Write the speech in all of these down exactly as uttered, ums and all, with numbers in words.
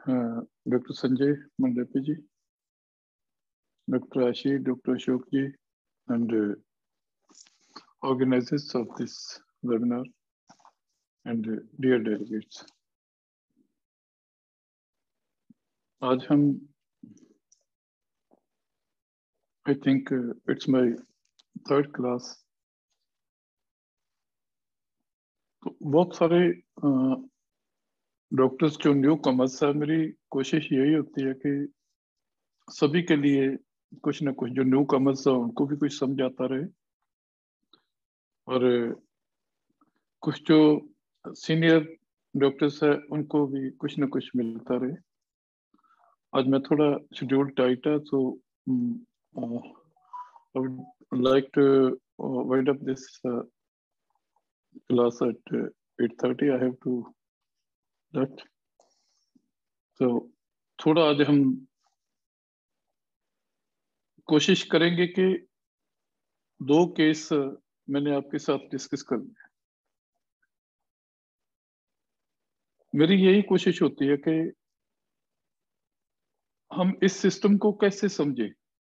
uh, Doctor Sanjay Mandapi ji, Doctor Ashi, Doctor Ashok ji, and uh, organizers of this webinar, and uh, dear delegates. आज हम, I think uh, it's my third class. तो बहुत सारे doctors जो new commerce है, मेरी कोशिश यही होती है कि सभी के लिए कुछ ना कुछ, जो न्यू कमर्स है उनको भी कुछ समझ आता रहे और कुछ जो सीनियर डॉक्टर्स है उनको भी कुछ ना कुछ मिलता रहे। आज मैं थोड़ा शेड्यूल टाइट है, so um, uh, I would like to uh, wind up this uh, class at uh, eight thirty. I have to that. So थोड़ा आज हम कोशिश करेंगे कि दो केस मैंने आपके साथ डिस्कस करने हैं। मेरी यही कोशिश होती है कि हम इस सिस्टम को कैसे समझें।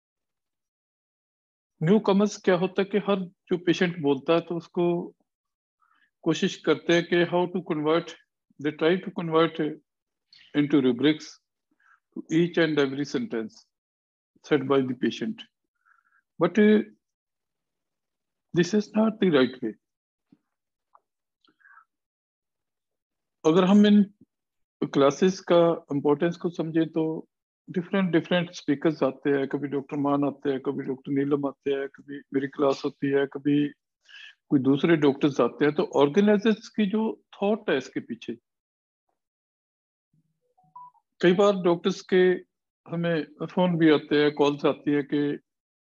न्यू कमर्स क्या होता है कि हर जो पेशेंट बोलता है तो उसको कोशिश करते हैं कि how to convert, they try to convert into rubrics to each and every sentence said by the patient, but uh, this is not the right way. अगर हम इन क्लासेस का इम्पोर्टेंस को समझें तो डिफरेंट डिफरेंट स्पीकर्स आते हैं, कभी doctor मान आते हैं, कभी डॉक्टर नीलम आते हैं, कभी मेरी क्लास होती है, कभी कोई दूसरे डॉक्टर्स आते हैं। तो ऑर्गेनाइजर्स की जो थॉट है इसके पीछे, कई बार डॉक्टर्स के हमें फोन भी आते हैं, कॉल्स आती है कि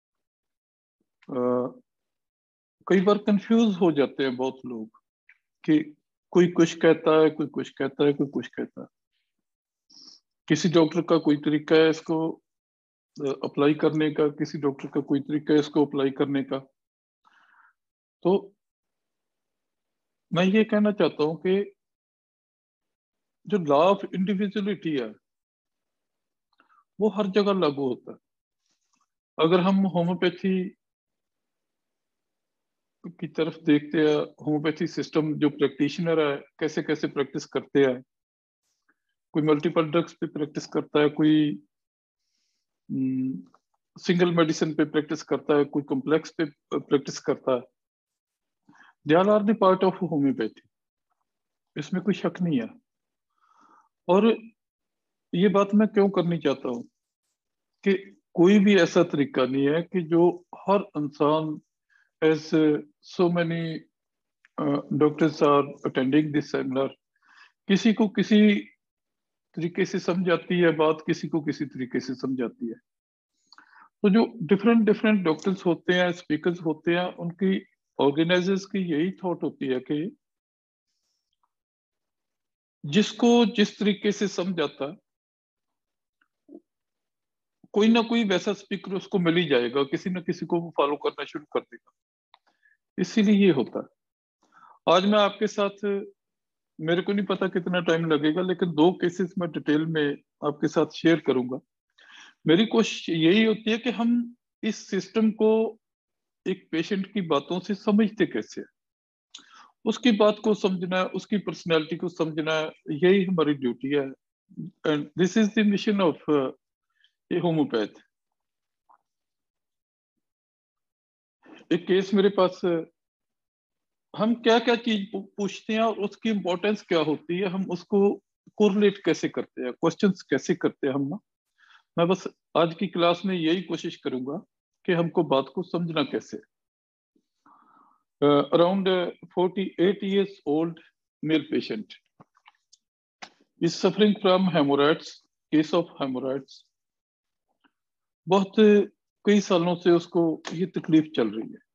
कई बार कंफ्यूज हो जाते हैं बहुत लोग कि कोई कुछ कहता है, कोई कुछ कहता है, कोई कुछ कहता है। किसी डॉक्टर का कोई तरीका है इसको अप्लाई करने का, किसी डॉक्टर का कोई तरीका है इसको अप्लाई करने का। तो मैं ये कहना चाहता हूं कि जो लॉ ऑफ इंडिविजुअलिटी है वो हर जगह लागू होता है। अगर हम होम्योपैथी की तरफ देखते हैं, होम्योपैथी सिस्टम जो प्रैक्टिशनर है कैसे कैसे प्रैक्टिस करते हैं, कोई मल्टीपल ड्रग्स पे प्रैक्टिस करता है, कोई सिंगल मेडिसिन पे प्रैक्टिस करता है, कोई कॉम्प्लेक्स पे प्रैक्टिस करता है। They all are the part of homoeopathy, इसमें कोई शक नहीं है। और ये बात मैं क्यों करनी चाहता हूं कि कोई भी ऐसा तरीका नहीं है कि जो हर इंसान, as so many doctors are attending this seminar, किसी को किसी तरीके से समझ आती है बात, किसी को किसी तरीके से समझ आती है। तो जो डिफरेंट डिफरेंट डॉक्टर्स होते हैं, स्पीकर्स होते हैं, उनकी ऑर्गेनाइजर्स की यही थॉट होती है कि जिसको जिस तरीके से समझ आता, कोई ना कोई वैसा स्पीकर उसको मिल ही जाएगा, किसी ना किसी को वो फॉलो करना शुरू कर देगा। इसीलिए ये होता है। आज मैं आपके साथ, मेरे को नहीं पता कितना टाइम लगेगा, लेकिन दो केसेस मैं डिटेल में आपके साथ शेयर करूंगा। मेरी कोशिश यही होती है कि हम इस सिस्टम को एक पेशेंट की बातों से समझते कैसे, उसकी बात को समझना, उसकी पर्सनैलिटी को समझना, यही हमारी ड्यूटी है। And this is the mission of a homoeopath. एक केस मेरे पास, हम क्या क्या चीज पूछते हैं और उसकी इंपॉर्टेंस क्या होती है, हम उसको कोरिलेट कैसे करते हैं, क्वेश्चंस कैसे करते हैं हम ना। मैं बस आज की क्लास में यही कोशिश करूंगा कि हमको बात को समझना कैसे। Around forty eight years old male patient is suffering from haemorrhoids, case of haemorrhoids. बहुत कई सालों से उसको ये तकलीफ चल रही है।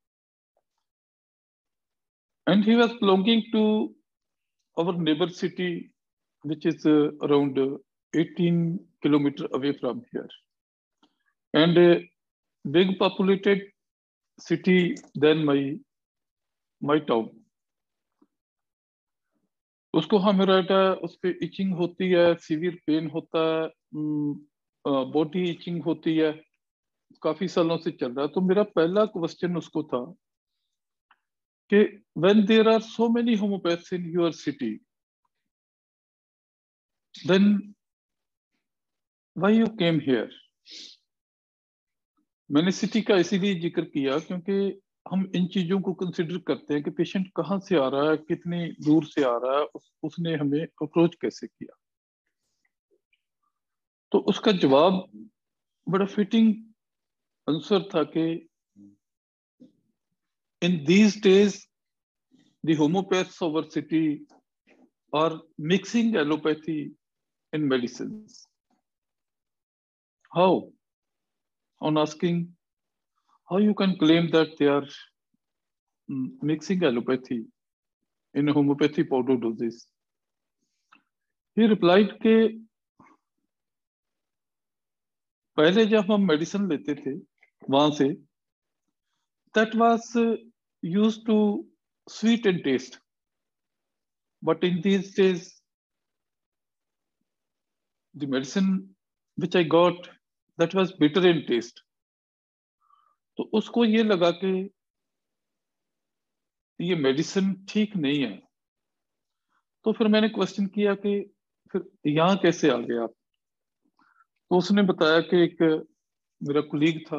And he was belonging to our neighbour city which is uh, around uh, eighteen kilometer away from here, and a big populated city than my my town. उसको हेमोराइड है, उस पे इचिंग होती है, सीवियर पेन होता है, body etching होती है, काफी सालों से चल रहा है। तो मेरा पहला क्वेश्चन उसको था कि when there are so many homoeopaths in your city, then why you came here. मैंने सिटी का इसीलिए जिक्र किया क्योंकि हम इन चीजों को कंसिडर करते हैं कि पेशेंट कहाँ से आ रहा है, कितनी दूर से आ रहा है, उस, उसने हमें अप्रोच कैसे किया। तो उसका जवाब बड़ा फिटिंग आंसर था कि in these days the homoeopaths of our city are mixing allopathy in medicine. How? On asking how you can claim that they are mm, mixing allopathy in homeopathy powder doses, he replied कि पहले जब हम medicine लेते थे वहां से, that was uh, used to sweet and taste, but in these days the medicine which I got, that was bitter in taste. तो उसको ये लगा कि ये मेडिसिन ठीक नहीं है। तो फिर मैंने क्वेश्चन किया कि फिर यहाँ कैसे आ गए आप। तो उसने बताया कि एक मेरा कुलीग था,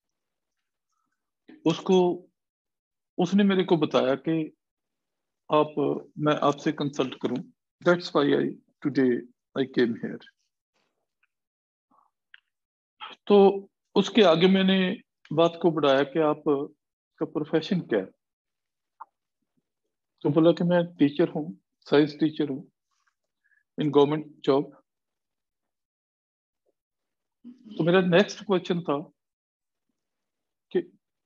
उसको उसने मेरे को बताया कि आप मैं आपसे कंसल्ट करूं, that's why I today I came here. तो उसके आगे मैंने बात को बढ़ाया कि आप का प्रोफेशन क्या है। तो बोला कि मैं टीचर हूँ, साइंस टीचर हूँ इन गवर्नमेंट जॉब। तो मेरा नेक्स्ट क्वेश्चन था कि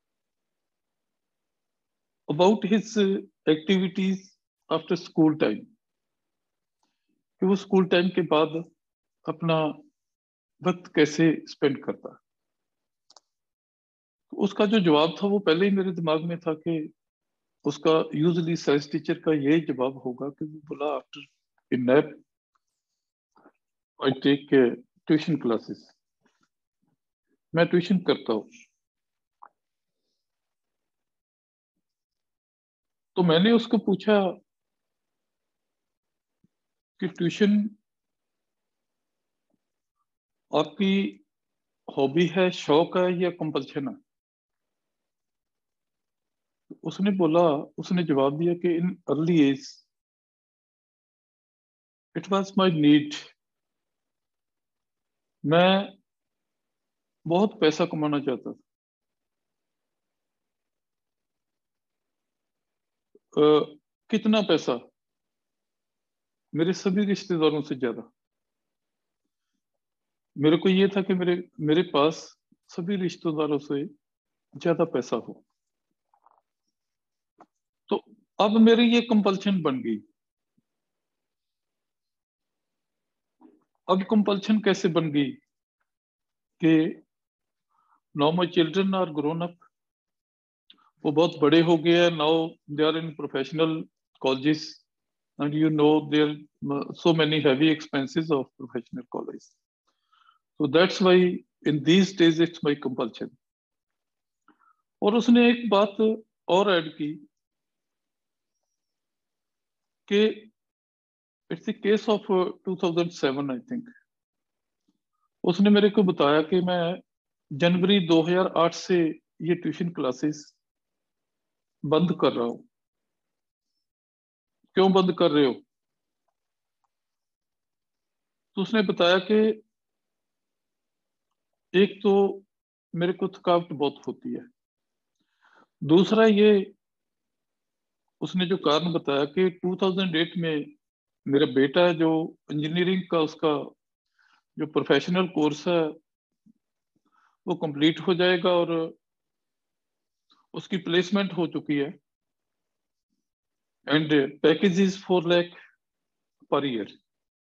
about his activities after school time, कि वो स्कूल टाइम के बाद अपना वक्त कैसे स्पेंड करता है। तो उसका जो जवाब था वो पहले ही मेरे दिमाग में था कि उसका यूजली साइंस टीचर का यही जवाब होगा कि वो बोला after in nap I take tuition classes, मैं ट्यूशन करता हूँ। तो मैंने उसको पूछा कि ट्यूशन आपकी हॉबी है, शौक है या कंपल्शन है। उसने बोला, उसने जवाब दिया कि in early age it was my need, मैं बहुत पैसा कमाना चाहता था। uh, कितना पैसा? मेरे सभी रिश्तेदारों से ज्यादा। मेरे को ये था कि मेरे मेरे पास सभी रिश्तेदारों से ज्यादा पैसा हो। तो अब मेरी ये कंपल्शन बन गई। अब कंपल्शन कैसे बन गई कि now my children are grown up, वो बहुत बड़े हो गए हैं, now they are in professional colleges and you know there so many heavy expenses of professional college, so that's why in these days it's my compulsion. और उसने एक बात और ऐड की कि it's the case of two thousand seven I think. उसने मेरे को बताया कि मैं जनवरी दो हज़ार आठ से ये ट्यूशन क्लासेस बंद कर रहा हूं। क्यों बंद कर रहे हो? तो उसने बताया कि एक तो मेरे को थकावट बहुत होती है, दूसरा ये उसने जो कारण बताया कि टू थाउजेंड एट में मेरा बेटा है जो इंजीनियरिंग का उसका जो प्रोफेशनल कोर्स है वो कंप्लीट हो जाएगा और उसकी प्लेसमेंट हो चुकी है and package is four lakh per year.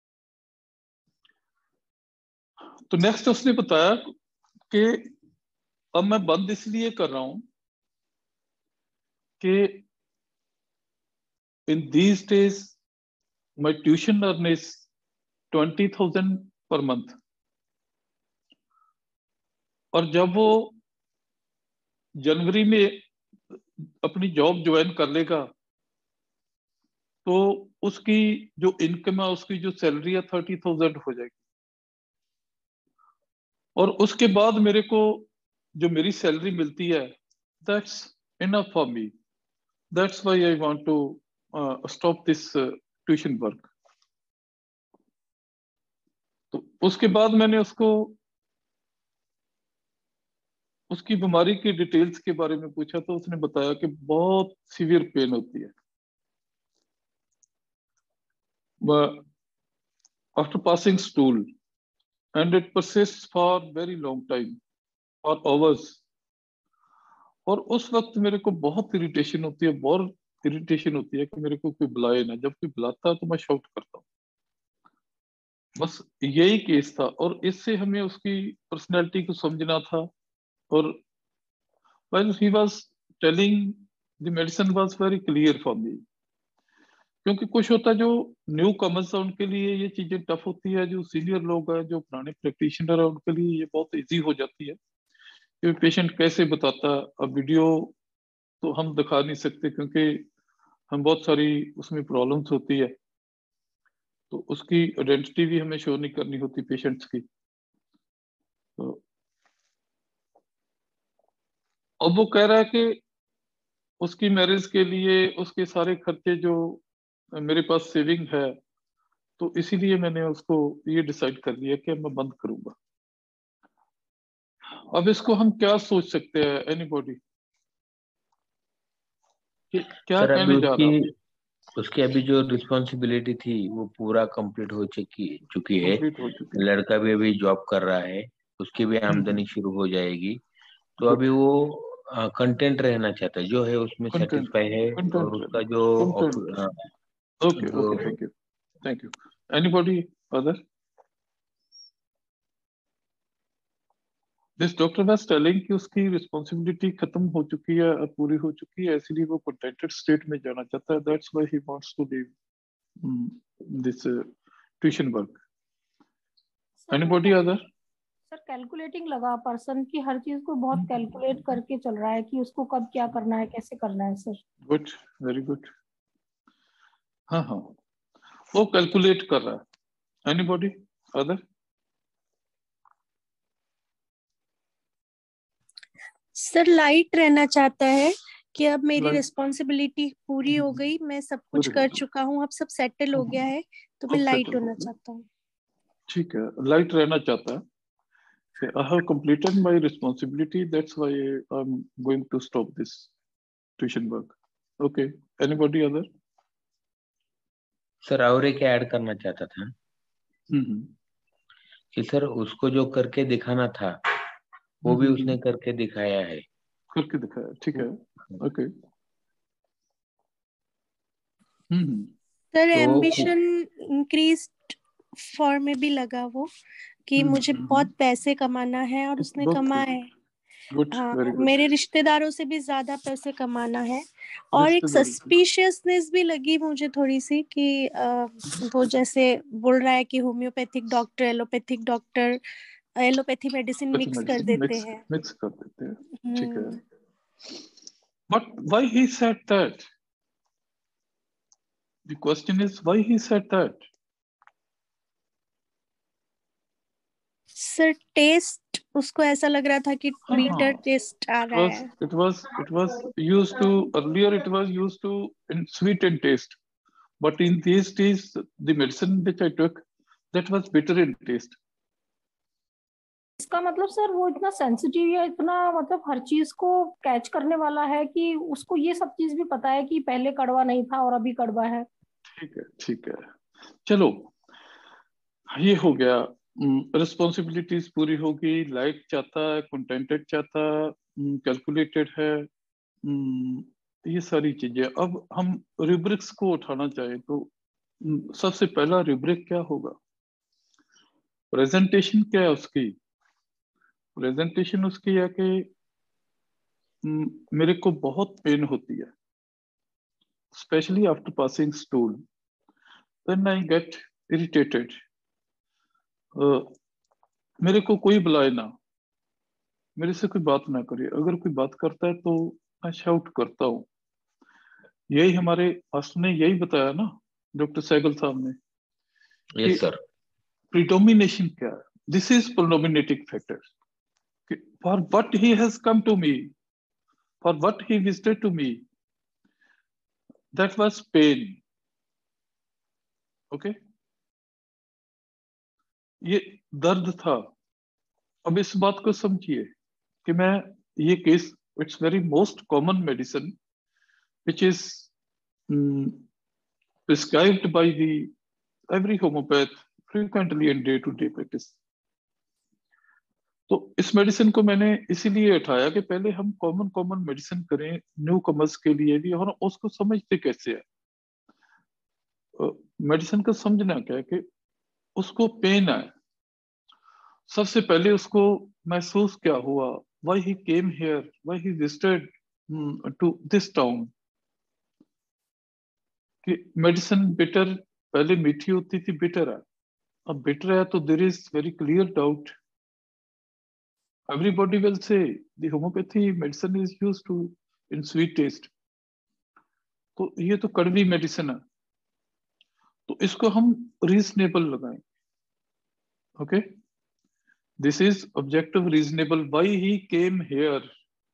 तो नेक्स्ट उसने बताया कि अब मैं बंद इसलिए कर रहा हूं कि in these days my tuition earn is twenty thousand per month. और जब वो जनवरी में अपनी जॉब ज्वाइन कर लेगा तो उसकी जो इनकम है, उसकी जो सैलरी है थर्टी थाउजेंड हो जाएगी। और उसके बाद मेरे को जो मेरी सैलरी मिलती है, that's enough for me. That's why I want to stop this tuition work. तो उसके बाद मैंने उसको उसकी बीमारी की डिटेल्स के बारे में पूछा तो उसने बताया कि बहुत सीवियर पेन होती है। After passing stool and it persists for very long time, for hours। और उस वक्त मेरे को बहुत इरिटेशन होती है, बहुत इरिटेशन होती है कि मेरे को कोई बुलाए ना, जब कोई बुलाता है तो मैं शाउट करता हूँ। बस यही केस था और इससे हमें उसकी पर्सनैलिटी को समझना था। और while he was telling, the medicine was very clear for me। क्योंकि कुछ होता है जो न्यू कमर्स है उनके लिए ये चीजें टफ होती है, जो सीनियर लोग हैं, जो पुराने प्रैक्टिशनर है, उनके लिए ये बहुत इजी हो जाती है कि पेशेंट कैसे बताता है। अब वीडियो तो हम दिखा नहीं सकते क्योंकि हम बहुत सारी उसमें प्रॉब्लम्स होती है, तो उसकी आइडेंटिटी भी हमें शो नहीं करनी होती पेशेंट्स की। तो अब वो कह रहा है कि उसकी मैरिज के लिए उसके सारे खर्चे जो मेरे पास सेविंग है, तो इसीलिए मैंने उसको ये डिसाइड कर लिया कि मैं बंद करूंगा। अब इसको हम क्या सोच सकते हैं, एनीबॉडी क्या सर अभी कहने जा रहा हूँ? उसकी उसकी अभी जो रिस्पॉन्सिबिलिटी थी वो पूरा कंप्लीट हो चुकी चुकी है। कंप्लीट हो चुकी है। लड़का भी अभी जॉब कर रहा है, उसकी भी आमदनी शुरू हो जाएगी। तो अभी वो कंटेंट रहना चाहता है, जो है उसमें कंटेंट सेटिस्फाई है। और कंटेंट उसका जो कंटेंट ऑफ- ओके जो okay, thank you thank you. Anybody other? This doctor was telling कि उसकी रिस्पॉन्सिबिलिटी खत्म हो चुकी है, अब पूरी हो चुकी है, इसलिए वो कंटेंटेड स्टेट में जाना चाहता है। That's why he wants to leave this tuition work. Anybody other? Sir calculating लगा पर्सन की, हर चीज को बहुत कैलकुलेट करके चल रहा है कि उसको कब क्या करना है, कैसे करना है सर। Good, very good. हाँ हाँ, वो कैलकुलेट कर रहा है। Anybody other? सर लाइट रहना चाहता है कि अब मेरी Light. रिस्पॉन्सिबिलिटी पूरी हो गई, मैं सब कुछ पूरी हो कर गई। चुका हूँ, अब सब सेटल हो गया है, तो मैं अब लाइट settle हो होना गया। चाहता हूँ। ठीक है, लाइट रहना चाहता है। I have completed my responsibility, that's why I'm going to stop this tuition work. Okay, anybody other? Sir और एक ऐड करना चाहता था हम्म कि सर उसको जो करके दिखाना था वो भी उसने करके दिखाया है। करके दिखाया, ठीक है। ओके। हम्म सर तो एम्बिशन इंक्रीज फॉर में भी लगा वो कि मुझे बहुत पैसे कमाना है, और उसने कमाए। गुड, हाँ, वेरी गुड। मेरे रिश्तेदारों से भी ज्यादा पैसे कमाना है। और एक सस्पिशियसनेस भी लगी मुझे थोड़ी सी कि अ, वो जैसे बोल रहा है कि homoeopathic doctor allopathic doctor allopathy medicine mix कर देते मिक्स हैं। मिक्स कर देते हैं, ठीक है। Hmm. But why he said that? The question is why he said that? Sir taste उसको ऐसा लग रहा था कि हाँ, बीटर टेस्ट आ it रहा was है। it was it was used to earlier it was used to in sweet and taste, but in these days the medicine which I took, that was bitter in taste. इसका मतलब sir वो इतना sensitive या इतना मतलब हर चीज को catch करने वाला है कि उसको ये सब चीज भी पता है कि पहले कड़वा नहीं था और अभी कड़वा है। ठीक है ठीक है, चलो ये हो गया। रिस्पॉन्सिबिलिटीज पूरी होगी, लाइट चाहता है, कंटेंटेड चाहता है, कैलकुलेटेड है, हम्म, ये सारी चीजें। अब हम रूब्रिक्स को उठाना चाहें तो हम्म, सबसे पहला रूब्रिक क्या होगा? प्रेजेंटेशन क्या है उसकी? प्रेजेंटेशन उसकी है कि हम्म, मेरे को बहुत पेन होती है, specially after passing stool. then I get irritated. uh, मेरे को कोई बुलाए ना, मेरे से कोई बात ना करे, अगर कोई बात करता है तो मैं शाउट करता हूँ। यही हमारे मास्टर ने यही बताया ना, डॉक्टर सहगल साहब ने, यस सर। प्रीडोमिनेशन क्या है? This is predominating factor. For what he has come to me, for what he visited to me, that was pain. Okay, ये दर्द था। अब इस बात को समझिए कि मैं ये केस, it's very most common medicine which is um, prescribed by the every homeopath frequently in day to day practice. तो इस मेडिसिन को मैंने इसीलिए उठाया कि पहले हम कॉमन कॉमन मेडिसिन करें न्यू कमर्स के लिए भी, और उसको समझते कैसे है। मेडिसिन का समझना क्या है कि उसको पेन है, सबसे पहले उसको महसूस क्या हुआ, why he came here, why he visited to this town। कि मेडिसिन बिटर, पहले मीठी होती थी, बिटर है, अब बिटर है तो there is very clear doubt. Everybody will say the homoeopathy medicine is used to in sweet taste, तो ये तो कड़वी मेडिसिन है, तो इसको हम रीजनेबल लगाएं। Okay, this is objective reasonable, why he came here.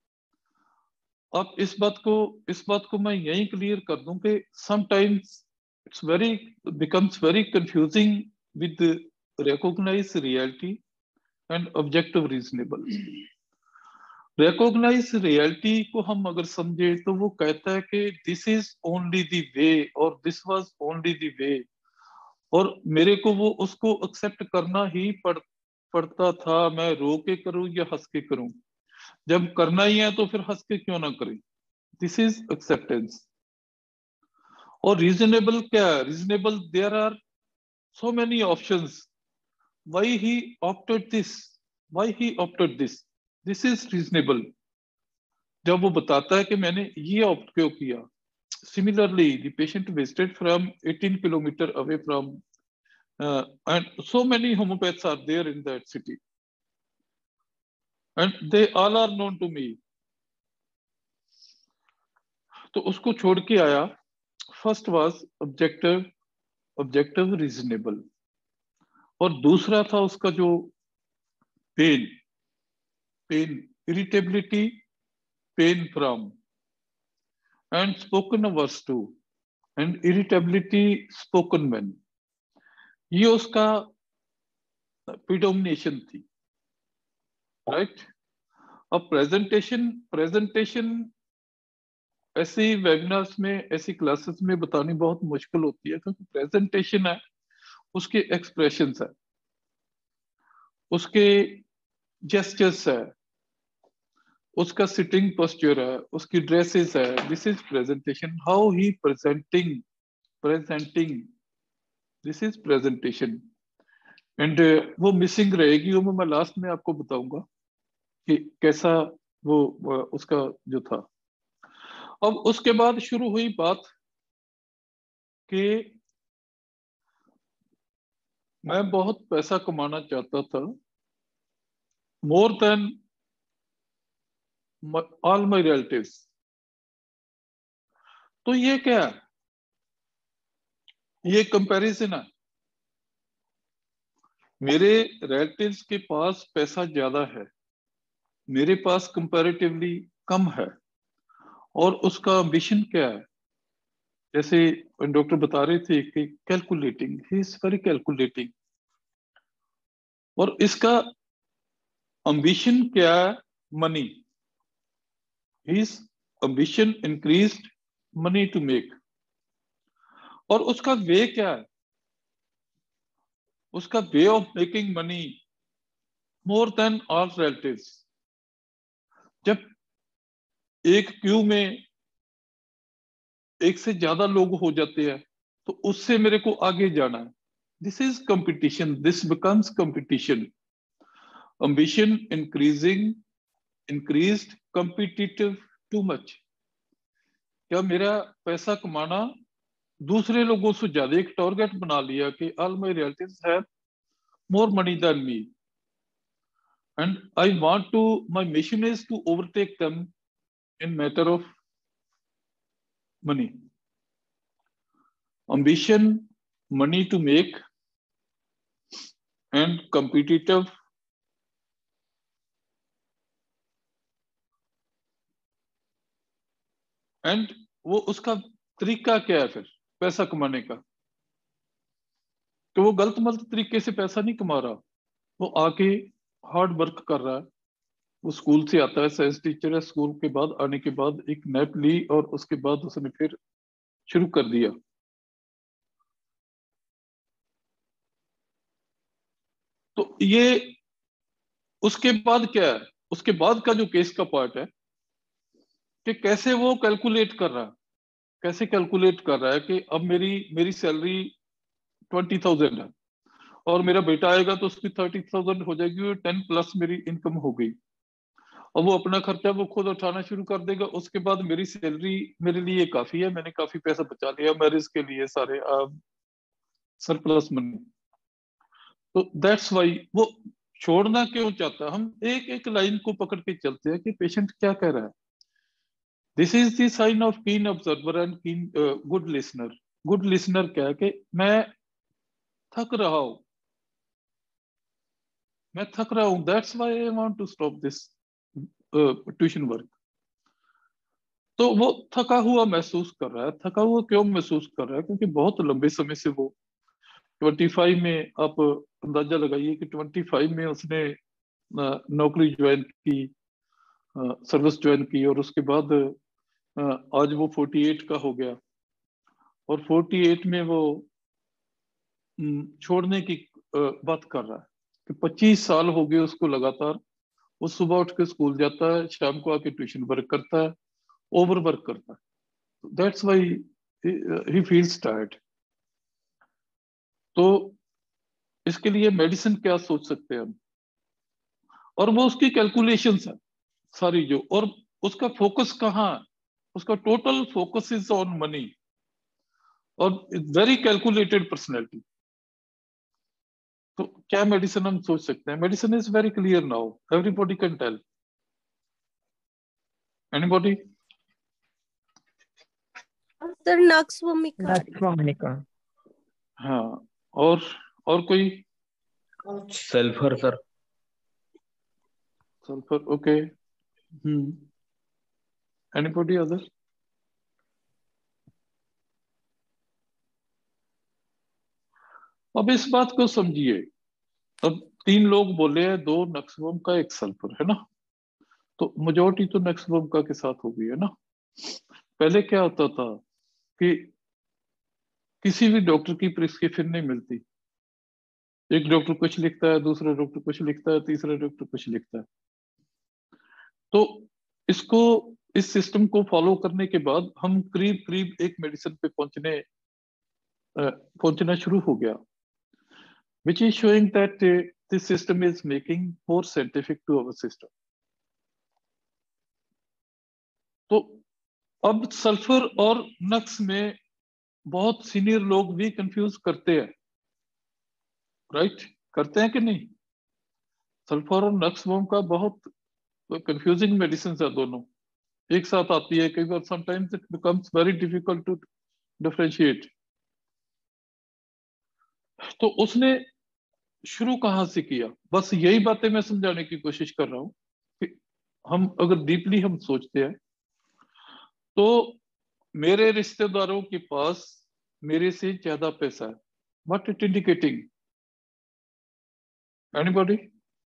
अब इस बात को इस बात को मैं यही क्लियर कर दूं कि sometimes it's very becomes very confusing with recognise reality and objective reasonable. Recognise reality को हम अगर समझे तो वो कहता है कि this is only the way और this was only the way, और मेरे को वो उसको एक्सेप्ट करना ही पड़ पड़ता था, मैं रो के करूं या हंस के करूं। जब करना ही है तो फिर हंस के क्यों ना करें, दिस इज एक्सेप्टेंस। और रीजनेबल क्या है? Reasonable, there are so many options, why he opted this, why he opted this, this is reasonable. जब वो बताता है कि मैंने ये ऑप्ट क्यों किया। Similarly the patient visited from eighteen kilometre away from and so many homoeopaths are there in that city and they all are known to me। तो उसको छोड़ के आया। First was objective objective reasonable, और दूसरा था उसका जो pain pain irritability, pain from and spoken verse to and irritability spoken man, ये उसका प्रीडोमिनेशन थी, राइट। अब प्रेजेंटेशन प्रेजेंटेशन ऐसे वेबिनार्स में, ऐसी क्लासेस में बतानी बहुत मुश्किल होती है, क्योंकि प्रेजेंटेशन है, उसके एक्सप्रेशंस है, उसके जेस्चर्स है, उसका सिटिंग पोस्चर है, उसकी ड्रेसेस है। This is presentation, how he presenting presenting this is presentation. And वो मिसिंग रहेगी, वो मैं लास्ट में आपको बताऊंगा कि कैसा वो उसका जो था। अब उसके बाद शुरू हुई बात कि मैं बहुत पैसा कमाना चाहता था, more than all my relatives. तो ये क्या है? ये कंपैरिजन है। मेरे रिलेटिव्स के पास पैसा ज्यादा है, मेरे पास कंपैरेटिवली कम है, और उसका एम्बिशन क्या है? जैसे डॉक्टर बता रहे थे कि calculating, he is very calculating, और इसका एम्बिशन क्या है? Money. His ambition increased money to make. और उसका वे क्या है? उसका way of making money more than all relatives. जब एक क्यू में एक से ज्यादा लोग हो जाते हैं तो उससे मेरे को आगे जाना है। This is competition, this becomes competition. Ambition increasing, increased, competitive, too much. क्या मेरा पैसा कमाना दूसरे लोगों से ज्यादा एक टारगेट बना लिया कि all my relatives have more money than me and I want to, my mission is to overtake them in matter of money. Ambition, money to make, and competitive. And वो उसका तरीका क्या है फिर पैसा कमाने का? तो वो गलत मलत तरीके से पैसा नहीं कमा रहा, वो आके हार्ड वर्क कर रहा है. वो स्कूल से आता है, साइंस टीचर है, स्कूल के बाद आने के बाद एक नैप ली और उसके बाद उसने फिर शुरू कर दिया. तो ये उसके बाद क्या है, उसके बाद का जो केस का पार्ट है कि कैसे वो कैलकुलेट कर रहा है, कैसे कैलकुलेट कर रहा है कि अब मेरी मेरी सैलरी ट्वेंटी थाउजेंड है और मेरा बेटा आएगा तो उसकी थर्टी थाउजेंड हो जाएगी और टेन प्लस मेरी इनकम हो गई और वो अपना खर्चा वो खुद उठाना शुरू कर देगा. उसके बाद मेरी सैलरी मेरे लिए काफी है, मैंने काफी पैसा बचा लिया मैरिज के लिए, सारे सरप्लस मनी. तो दैट्स वाई वो छोड़ना क्यों चाहता है. हम एक एक लाइन को पकड़ के चलते हैं कि पेशेंट क्या कह रहा है. This is the sign of keen observer and keen good listener. Good listener क्या है कि मैं थक रहा हूं, मैं थक रहा हूं, that's why I want to stop this tuition work. तो वो थका हुआ महसूस कर रहा है. थका हुआ क्यों महसूस कर रहा है? क्योंकि बहुत लंबे समय से वो पच्चीस में, आप अंदाजा लगाइए कि पच्चीस में उसने नौकरी ज्वाइन की, सर्विस ज्वाइन की और उसके बाद आज वो अड़तालीस का हो गया और अड़तालीस में वो छोड़ने की बात कर रहा है कि पच्चीस साल हो गए उसको लगातार. वो सुबह उठ के स्कूल जाता है, शाम को आके ट्यूशन वर्क करता है, ओवर वर्क करता है. That's why he feels tired. तो इसके लिए मेडिसिन क्या सोच सकते हैं हम, और वो उसकी कैलकुलेशंस है सारी जो, और उसका फोकस कहाँ है, उसका total focus is on money और वेरी कैलकुलेटेड पर्सनैलिटी. तो क्या मेडिसिन हम सोच सकते हैं? Medicine is very clear now, everybody can tell. Anybody? Sir nux vomica. हाँ, और और कोई? Sulphur sir. Sulphur, okay. Hmm anybody other? अब इस बात को समझिए. अब तीन लोग बोले हैं, दो नक्सवम का, एक सल्फर, है ना? तो मेजोरिटी तो नक्सवम का के साथ हो गई है ना. पहले क्या होता था कि किसी भी डॉक्टर की प्रिस्क्रिप्शन नहीं मिलती. एक डॉक्टर कुछ लिखता है, दूसरा डॉक्टर कुछ लिखता है, तीसरा डॉक्टर कुछ लिखता है. तो इसको, इस सिस्टम को फॉलो करने के बाद हम करीब करीब एक मेडिसिन पे पहुंचने पहुंचना शुरू हो गया, which is showing that uh, this system is making more scientific to our system. तो अब सल्फर और नक्स में बहुत सीनियर लोग भी कंफ्यूज करते हैं, राइट? करते हैं कि नहीं? सल्फर और नक्स वोम का बहुत कंफ्यूजिंग मेडिसिन है, दोनों एक साथ आती है. कई बार sometimes it becomes very difficult to differentiate. तो उसने शुरू कहां से किया? बस यही बातें मैं समझाने की कोशिश कर रहा हूं कि हम अगर डीपली हम सोचते हैं तो मेरे रिश्तेदारों के पास मेरे से ज्यादा पैसा है. What it indicating? Anybody?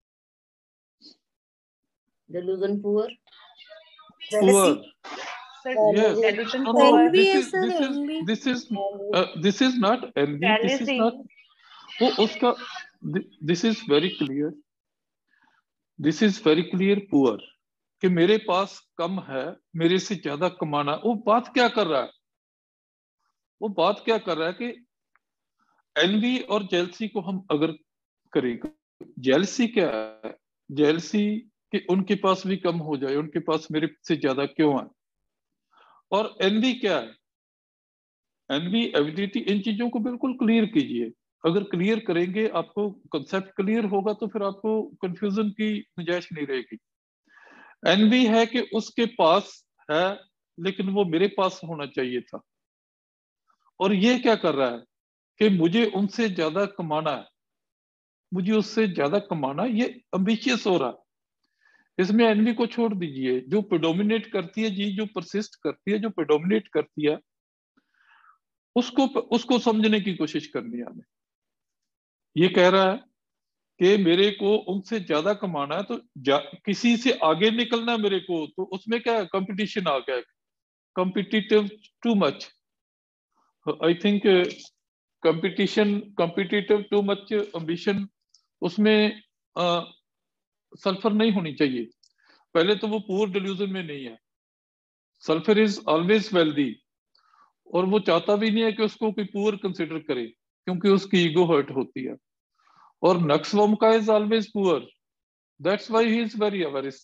Delusion poor. Poor. Yes. Delusion No, poor. no, Envy this है is sir, this is envy. this is uh, this is not envy. This is Jealousy. not. वो उसका this is very clear. This is very clear poor. कि मेरे पास कम है, मेरे से ज्यादा कमाना. वो बात क्या कर रहा है? वो बात क्या कर रहा है कि एनवी और जेलसी को हम अगर करेंगे, जेलसी क्या है? जेलसी कि उनके पास भी कम हो जाए, उनके पास मेरे से ज्यादा क्यों है. और एनवी क्या है? एनवी, एविडिटी, इन चीजों को बिल्कुल क्लियर कीजिए। अगर क्लियर करेंगे, आपको कंसेप्ट क्लियर होगा, तो फिर आपको कंफ्यूजन की गुंजाइश नहीं रहेगी। एनवी है कि उसके पास है लेकिन वो मेरे पास होना चाहिए था, और ये क्या कर रहा है कि मुझे उनसे ज्यादा कमाना है, मुझे उससे ज्यादा कमाना, ये एम्बिशियस हो रहा है। इसमें एनवी को छोड़ दीजिए। जो प्रेडोमिनेट करती है जी, जो परसिस्ट करती है, जो प्रेडोमिनेट करती है, उसको उसको समझने की कोशिश करनी है हमें। ये कह रहा है कि मेरे को उनसे ज्यादा कमाना है, तो किसी से आगे निकलना है मेरे को, तो उसमें क्या कंपटीशन आ गया, competitive too much. I think competition, competitive too much ambition, उसमें सल्फर नहीं होनी चाहिए। पहले तो वो पुअर डिल्यूजन में नहीं है। सल्फर इज ऑलवेज वेल्दी, और वो चाहता भी नहीं है कि उसको कोई पुअर कंसिडर करे, क्योंकि उसकी ईगो हर्ट होती है। और nux vomica is always poor, that's why he is very avarice.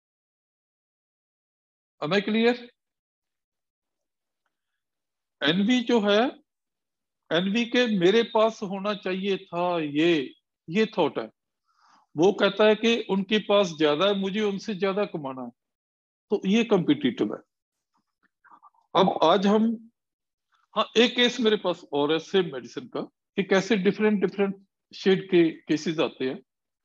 Am I clear? Envy जो है, एनवी के मेरे पास होना चाहिए था, ये ये थॉट है। वो कहता है कि उनके पास ज्यादा है, मुझे उनसे ज्यादा कमाना है, तो ये कॉम्पिटिटिव है। अब आज हम, हाँ, एक केस मेरे पास और है सेम मेडिसिन का, कि कैसे डिफरेंट डिफरेंट शेड के केसेस आते हैं।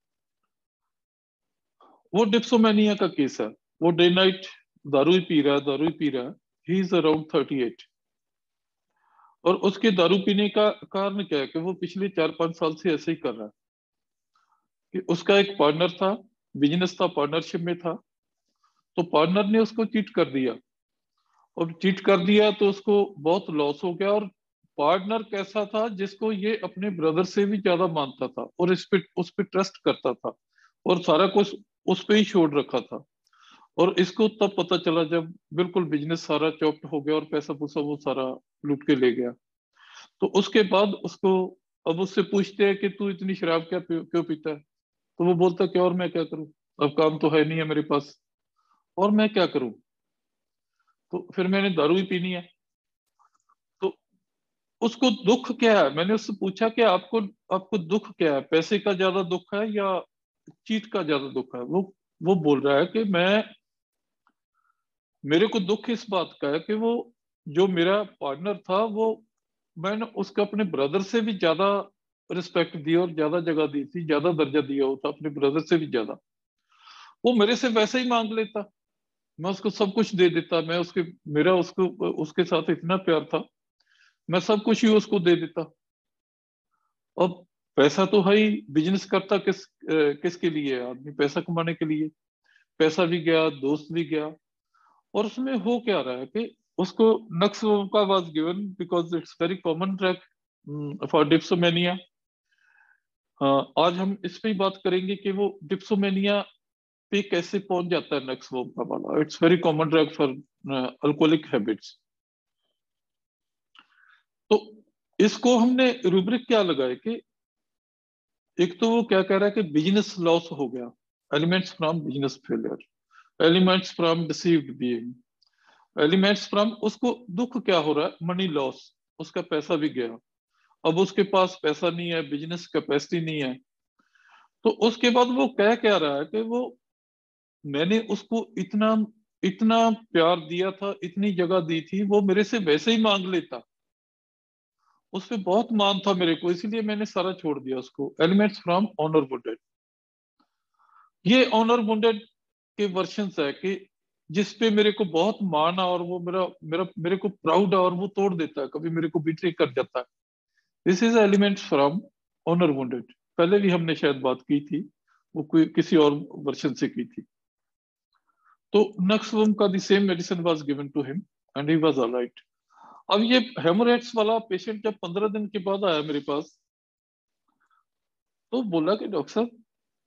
वो डिप्सोमेनिया का केस है। वो डे नाइट दारू ही पी रहा है, दारू ही पी रहा है। He is around thirty eight, और उसके दारू पीने का कारण क्या है कि वो पिछले चार पांच साल से ऐसे ही कर रहा है कि उसका एक पार्टनर था, बिजनेस था, पार्टनरशिप में था, तो पार्टनर ने उसको चीट कर दिया, और चीट कर दिया तो उसको बहुत लॉस हो गया। और पार्टनर कैसा था, जिसको ये अपने ब्रदर से भी ज्यादा मानता था, और इस पे उस पे ट्रस्ट करता था, और सारा कुछ उस पे ही छोड़ रखा था। और इसको तब पता चला जब बिल्कुल बिजनेस सारा चौपट हो गया और पैसा पूसा वो सारा लूट के ले गया। तो उसके बाद उसको, अब उससे पूछते हैं कि तू इतनी शराब क्या क्यों पीता है, तो वो बोलता कि और मैं क्या करूं, अब काम तो है नहीं है मेरे पास, और मैं क्या करूं, तो फिर मैंने दारू ही पीनी है। तो उसको दुख क्या है, मैंने उससे पूछा कि आपको आपको दुख क्या है, पैसे का ज्यादा दुख है या चीट का ज्यादा दुख है। वो वो बोल रहा है कि मैं, मेरे को दुख इस बात का है कि वो जो मेरा पार्टनर था, वो मैंने उसको अपने ब्रदर से भी ज्यादा रिस्पेक्ट दी और ज्यादा जगह दी थी, ज्यादा दर्जा दिया होता अपने ब्रदर से भी ज्यादा। वो मेरे से वैसे ही मांग लेता, मैं उसको सब कुछ दे देता, मैं उसके, मेरा उसको उसके साथ इतना प्यार था, मैं सब कुछ ही उसको दे देता। अब पैसा तो है ही, बिजनेस करता किस अ, किसके लिए है आदमी, पैसा कमाने के लिए। पैसा भी गया, दोस्त भी गया, और उसमें हो क्या रहा है कि उसको nux vomica was given because it's very common drug for dipsomania. आज हम इस पे ही बात करेंगे कि वो डिप्सोमेनिया पे कैसे पहुंच जाता है नक्सल का वाला। It's very common drug for alcoholic habits. तो इसको हमने रूब्रिक क्या लगाया कि एक तो वो क्या कह रहा है कि बिजनेस लॉस हो गया, elements from business failure, elements from deceived being, elements from, उसको दुख क्या हो रहा है, मनी लॉस, उसका पैसा भी गया, अब उसके पास पैसा नहीं है, बिजनेस कैपेसिटी नहीं है। तो उसके बाद वो कह क्या रहा है कि वो, मैंने उसको इतना इतना प्यार दिया था, इतनी जगह दी थी, वो मेरे से वैसे ही मांग लेता, उस पे बहुत मान था मेरे को, इसीलिए मैंने सारा छोड़ दिया उसको। एलिमेंट्स फ्रॉम ऑनर वुंडेड, ये ऑनर वुंडेड के वर्शंस है कि जिस पे मेरे को बहुत मान है, और वो मेरा मेरा मेरे को प्राउड है, और वो तोड़ देता है, कभी मेरे को बिट्रे कर जाता है। This is elements from honour wounded. पहले भी हमने शायद बात की थी, वो कोई किसी और वर्शन से की थी। तो nux vomica the same medicine was given to him and he was alright. अब ये हेमोरेट्स वाला पेशेंट जब पंद्रह दिन के बाद आया मेरे पास, तो बोला कि डॉक्टर साहब,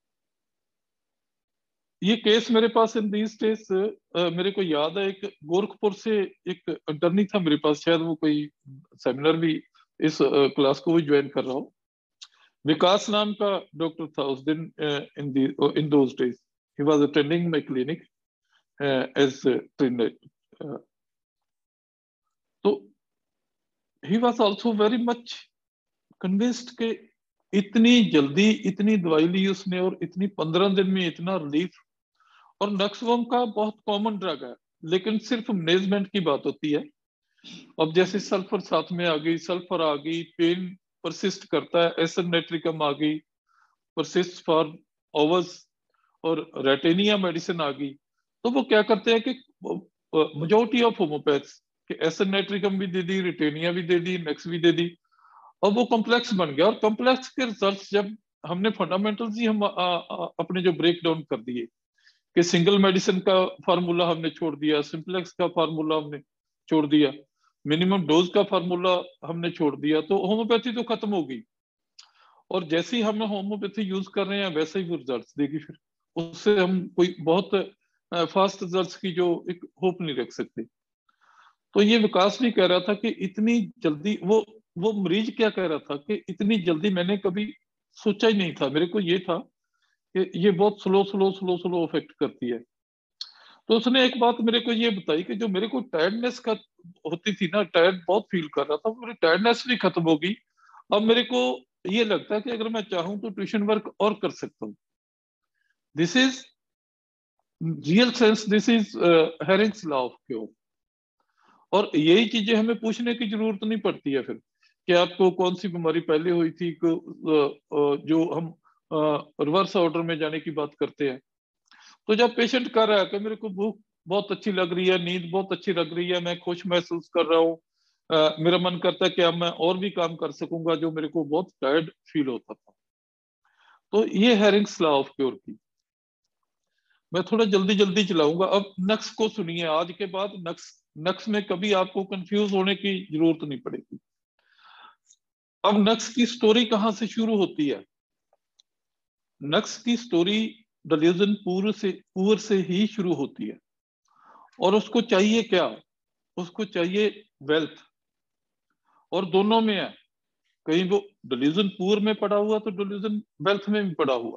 ये केस मेरे पास इन दीज डेज, मेरे को याद है एक गोरखपुर से एक अटर्नी था मेरे पास, शायद वो कोई सेमिनार भी इस क्लास को भी ज्वाइन कर रहा हो। विकास नाम का डॉक्टर था उस दिन, in the in those days he was attending my clinic as trainer. तो he was also very much convinced के इतनी जल्दी इतनी दवाई ली उसने और इतनी पंद्रह दिन में इतना रिलीफ। और नक्सवम का बहुत कॉमन ड्रग है, लेकिन सिर्फ मैनेजमेंट की बात होती है। अब जैसे सल्फर साथ में आ गई, सल्फर आ गई, पेन परसिस्ट करता है, एसिड नाइट्रिकम आ गई, परसिस्ट फॉर आवर्स, और रेटेनिया मेडिसिन आ गई। तो वो क्या करते हैं कि मेजॉरिटी ऑफ होम्योपैथ्स कि एसिड नाइट्रिकम भी दे दी, रिटेनिया भी दे दी, नेक्स भी दे दी, और वो कॉम्प्लेक्स बन गया। और कॉम्प्लेक्स के रिजल्ट्स जब हमने फंडामेंटल्स ही हम आ, आ, अपने जो ब्रेक डाउन कर दिए कि सिंगल मेडिसिन का फार्मूला हमने छोड़ दिया, सिंप्लेक्स का फार्मूला हमने छोड़ दिया, मिनिमम डोज का फार्मूला हमने छोड़ दिया, तो होम्योपैथी तो खत्म हो गई। और जैसे ही हम होम्योपैथी यूज कर रहे हैं वैसे ही वो रिजल्ट्स देगी। फिर उससे हम कोई बहुत फास्ट रिजल्ट्स की जो एक होप नहीं रख सकते। तो ये विकास भी कह रहा था कि इतनी जल्दी वो वो मरीज क्या कह रहा था कि इतनी जल्दी मैंने कभी सोचा ही नहीं था। मेरे को ये था कि ये बहुत slow slow slow slow effect करती है। तो उसने एक बात मेरे को ये बताई कि जो मेरे को टायर्डनेस का होती थी ना, टायर्ड बहुत फील कर रहा था, मेरी टायर्डनेस भी खत्म हो गई। अब मेरे को ये लगता है कि अगर मैं चाहूं तो ट्यूशन वर्क और कर सकता हूँ। This is real sense, this is Hering's law of cure. और यही चीजें हमें पूछने की जरूरत नहीं पड़ती है फिर कि आपको कौन सी बीमारी पहले हुई थी, जो हम रिवर्स ऑर्डर में जाने की बात करते हैं। तो जब पेशेंट कह रहा है कि मेरे को भूख बहुत अच्छी लग रही है, नींद बहुत अच्छी लग रही है, मैं खुश महसूस कर रहा हूँ, मेरा मन करता है कि अब मैं और भी काम कर सकूंगा जो मेरे को बहुत टायर्ड फील होता था। तो ये हेरिंग्स लॉ ऑफ क्योर की। मैं थोड़ा जल्दी जल्दी चलाऊंगा। अब नक्स को सुनिए, आज के बाद नक्स नक्स में कभी आपको कंफ्यूज होने की जरूरत नहीं पड़ेगी। अब नक्स की स्टोरी कहां से शुरू होती है? नक्स की स्टोरी डेल्यूजन पूर से पूर से ही शुरू होती है। और उसको चाहिए क्या? उसको चाहिए वेल्थ, और दोनों में है। कहीं वो डेल्यूजन पूर में पड़ा हुआ तो डेल्यूजन वेल्थ में भी पड़ा हुआ।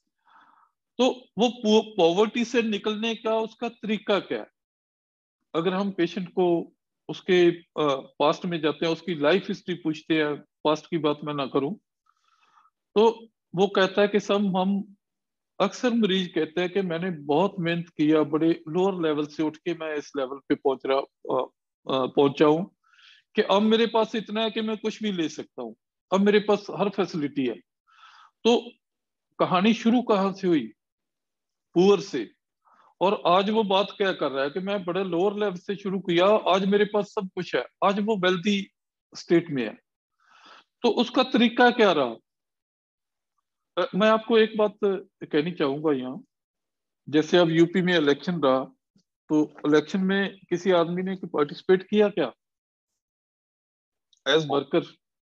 तो वो पॉवर्टी से निकलने का उसका तरीका क्या है? अगर हम पेशेंट को उसके पास्ट में जाते हैं, उसकी लाइफ हिस्ट्री पूछते हैं, पास्ट की बात मैं ना करूं, तो वो कहता है कि सब हम अक्सर मरीज कहते हैं कि मैंने बहुत मेहनत किया, बड़े लोअर लेवल से उठ के मैं इस लेवल पे पहुंच रहा पहुंचा हूं कि अब मेरे पास इतना है कि मैं कुछ भी ले सकता हूं, अब मेरे पास हर फैसिलिटी है। तो कहानी शुरू कहां से हुई? पुअर से। और आज वो बात क्या कर रहा है कि मैं बड़े लोअर लेवल से शुरू किया, आज मेरे पास सब कुछ है, आज वो वेल्दी स्टेट में है। तो उसका तरीका क्या रहा? मैं आपको एक बात कहनी चाहूंगा यहाँ। जैसे अब यूपी में इलेक्शन रहा, तो इलेक्शन में किसी आदमी ने पार्टिसिपेट किया क्या एज वर्कर?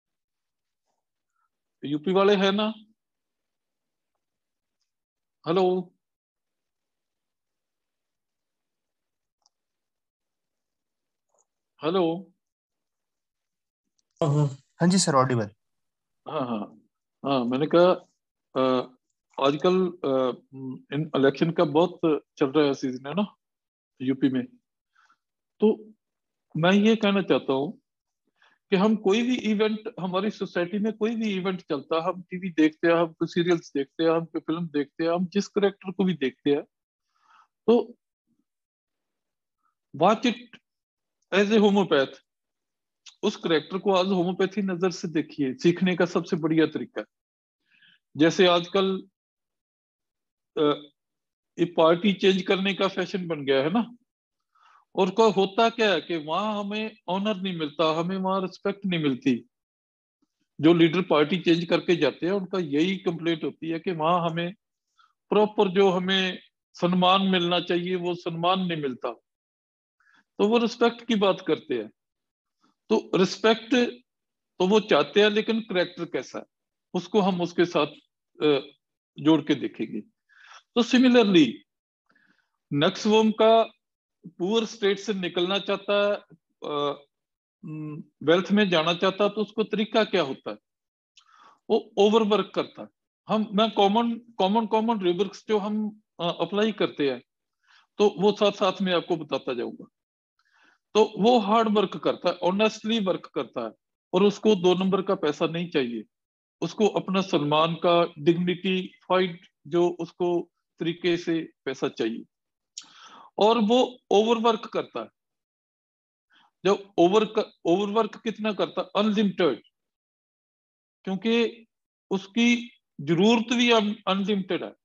यूपी वाले है ना? हेलो हेलो हाँ जी सर, ऑडिबल। हाँ हाँ हाँ, मैंने कहा आजकल इन इलेक्शन का बहुत चल रहा है सीजन है ना यूपी में। तो मैं ये कहना चाहता हूँ कि हम कोई भी इवेंट, हमारी सोसाइटी में कोई भी इवेंट चलता है, हम टीवी देखते हैं, हम कोई सीरियल्स देखते हैं, हम कोई फिल्म देखते हैं, हम जिस करेक्टर को भी देखते हैं, तो watch it as a homoeopath. उस करेक्टर को आज होम्योपैथी नजर से देखिए, सीखने का सबसे बढ़िया तरीका है। जैसे आजकल ये पार्टी चेंज करने का फैशन बन गया है ना, और का होता क्या है कि वहां हमें ऑनर नहीं मिलता, हमें वहां रिस्पेक्ट नहीं मिलती। जो लीडर पार्टी चेंज करके जाते हैं उनका यही कंप्लेंट होती है कि वहां हमें प्रॉपर जो हमें सम्मान मिलना चाहिए वो सम्मान नहीं मिलता। तो वो रिस्पेक्ट की बात करते हैं। तो रिस्पेक्ट तो वो चाहते हैं, लेकिन करेक्टर कैसा है उसको हम उसके साथ जोड़ के देखेंगे। तो सिमिलरली नक्सवम का पुअर स्टेट से निकलना चाहता है, वेल्थ में जाना चाहता है, तो उसको तरीका क्या होता है? वो ओवरवर्क करता है। हम मैं कॉमन कॉमन कॉमन रिवर्क्स जो हम अप्लाई करते हैं, तो वो साथ साथ में आपको बताता जाऊंगा। तो वो हार्ड वर्क करता है, ऑनेस्टली वर्क करता है, और उसको दो नंबर का पैसा नहीं चाहिए, उसको अपना सम्मान का डिग्निटी फाइट जो उसको तरीके से पैसा चाहिए। और वो ओवरवर्क करता है। जब ओवर ओवरवर्क कितना करता है? अनलिमिटेड, क्योंकि उसकी जरूरत भी अनलिमिटेड है।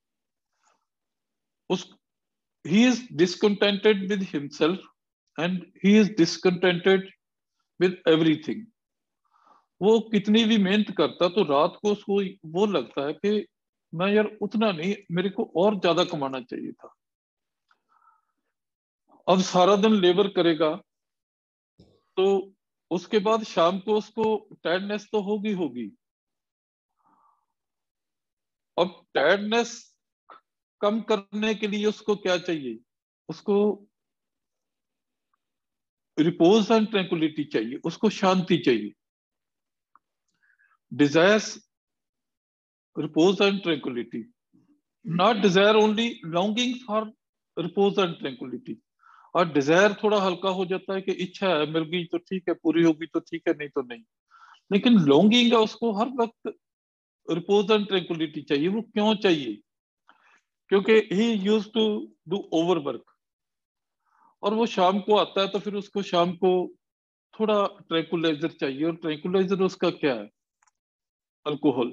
उस he is discontented with himself and he is discontented with everything। वो कितनी भी मेहनत करता तो रात को उसको वो लगता है कि मैं यार उतना नहीं, मेरे को और ज्यादा कमाना चाहिए था। अब सारा दिन लेबर करेगा तो उसके बाद शाम को उसको टायर्डनेस तो होगी होगी। अब टायर्डनेस कम करने के लिए उसको क्या चाहिए? उसको रिपोज एंड ट्रैंक्विलिटी चाहिए, उसको शांति चाहिए। Desires repose and tranquillity, not desire only, longing for repose and tranquillity. और डिजायर थोड़ा हल्का हो जाता है कि इच्छा है, मिल गई तो ठीक है, पूरी होगी तो ठीक है, नहीं तो नहीं। लेकिन लॉन्गिंग है, उसको हर वक्त रिपोज एंड ट्रैंक्विलिटी चाहिए। वो क्यों चाहिए? क्योंकि he used to do overwork, और वो शाम को आता है तो फिर उसको शाम को थोड़ा ट्रैंक्विलाइजर चाहिए। और ट्रैंक्विलाइजर उसका क्या है? अल्कोहल।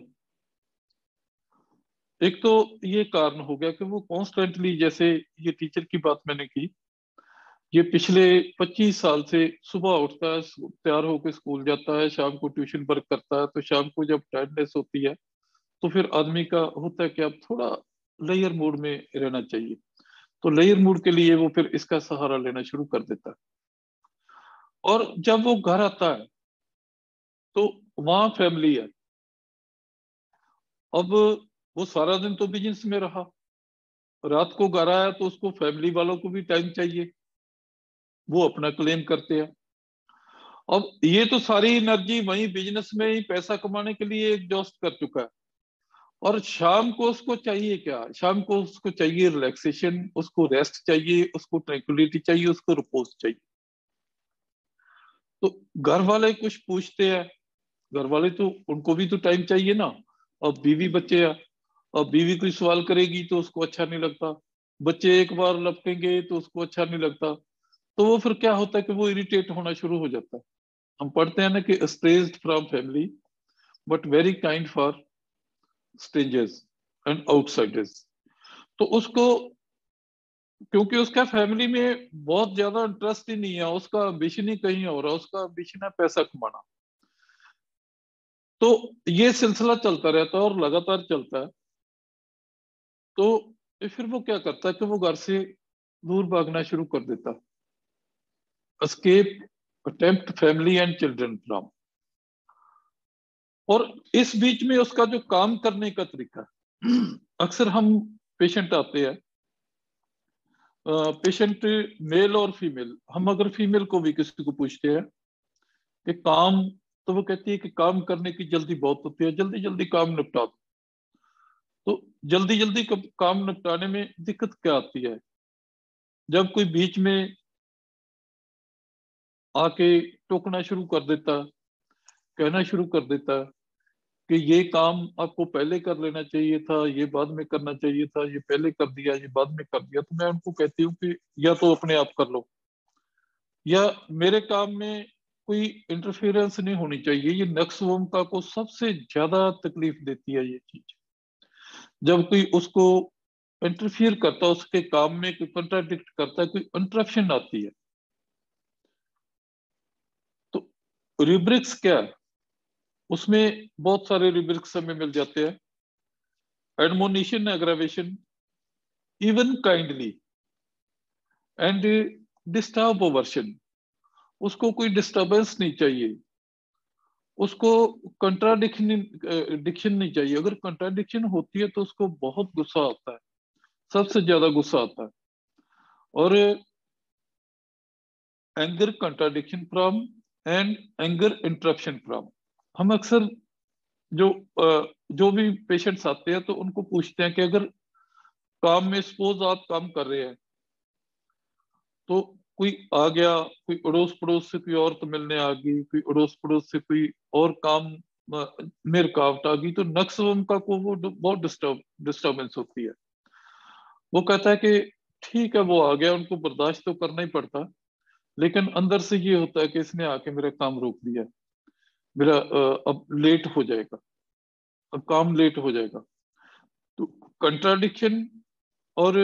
एक तो ये कारण हो गया कि वो कॉन्स्टेंटली, जैसे ये टीचर की बात मैंने की, ये पिछले पच्चीस साल से सुबह उठता है, तैयार होकर स्कूल जाता है, शाम को ट्यूशन वर्क करता है, तो शाम को जब टायर्डनेस होती है तो फिर आदमी का होता है कि अब थोड़ा लेयर मूड में रहना चाहिए। तो लेयर मूड के लिए वो फिर इसका सहारा लेना शुरू कर देता है। और जब वो घर आता है तो वहां फैमिली है। अब वो सारा दिन तो बिजनेस में रहा, रात को घर आया तो उसको फैमिली वालों को भी टाइम चाहिए, वो अपना क्लेम करते हैं। अब ये तो सारी एनर्जी वही बिजनेस में ही पैसा कमाने के लिए एग्जॉस्ट कर चुका है। और शाम को उसको चाहिए क्या? शाम को उसको चाहिए रिलैक्सेशन, उसको रेस्ट चाहिए, उसको ट्रैंक्विलिटी चाहिए, उसको रिपोज चाहिए। तो घर वाले कुछ पूछते हैं, घर वाले तो उनको भी तो टाइम चाहिए ना। अब बीवी बच्चे हैं, अब बीवी कोई सवाल करेगी तो उसको अच्छा नहीं लगता, बच्चे एक बार लपकेंगे तो उसको अच्छा नहीं लगता। तो वो फिर क्या होता है कि वो इरिटेट होना शुरू हो जाता है। हम पढ़ते हैं ना कि estranged from family but very kind for strangers and outsiders. तो उसको, क्योंकि उसका फैमिली में बहुत ज्यादा इंटरेस्ट ही नहीं है, उसका विजन ही कहीं और है, उसका विजन है पैसा कमाना। तो ये सिलसिला चलता रहता है और लगातार चलता है। तो फिर वो क्या करता है कि वो घर से दूर भागना शुरू कर देता, escape attempt family and children from. और इस बीच में उसका जो काम करने का तरीका है, अक्सर हम पेशेंट आते हैं, पेशेंट मेल और फीमेल, हम अगर फीमेल को भी किसी को पूछते हैं कि काम, तो वो कहती है कि काम करने की जल्दी बहुत होती है, जल्दी जल्दी काम निपटा दो। तो जल्दी जल्दी काम निपटाने में दिक्कत क्या आती है? जब कोई बीच में आके टोकना शुरू कर देता, कहना शुरू कर देता कि ये काम आपको पहले कर लेना चाहिए था, ये बाद में करना चाहिए था, ये पहले कर दिया, ये बाद में कर दिया, तो मैं उनको कहती हूँ कि या तो अपने आप कर लो, या मेरे काम में कोई इंटरफेरेंस नहीं होनी चाहिए। ये नक्स वोमका को सबसे ज्यादा तकलीफ देती है ये चीज। जब कोई उसको इंटरफियर करता है, उसके काम में कोई कंट्राडिक्ट करता है, कोई इंटरप्शन आती है, तो रिब्रिक्स क्या है? उसमें बहुत सारे रिब्रिक्स हमें मिल जाते हैं। Admonition, aggravation, even kindly and disturb aversion. उसको कोई डिस्टर्बेंस नहीं चाहिए, उसको कंट्राडिक्शन डिक्शन नहीं चाहिए। अगर कंट्राडिक्शन होती है तो उसको बहुत गुस्सा आता है, सबसे ज्यादा गुस्सा आता है। और anger contradiction from and anger interruption from. हम अक्सर जो जो भी पेशेंट्स आते हैं तो उनको पूछते हैं कि अगर काम में सपोज आप काम कर रहे हैं तो कोई आ गया, कोई अड़ोस पड़ोस से कोई औरत मिलने आ गई, कोई अड़ोस पड़ोस से कोई और काम में रुकावट आ गई, तो नक्सवम का को वो बहुत डिस्टर्ब डिस्टर्बेंस होती है। वो कहता है कि ठीक है वो आ गया, उनको बर्दाश्त तो करना ही पड़ता, लेकिन अंदर से ये होता है कि इसने आके मेरा काम रोक दिया, मेरा अब लेट हो जाएगा, अब काम लेट हो जाएगा। तो कंट्राडिक्शन और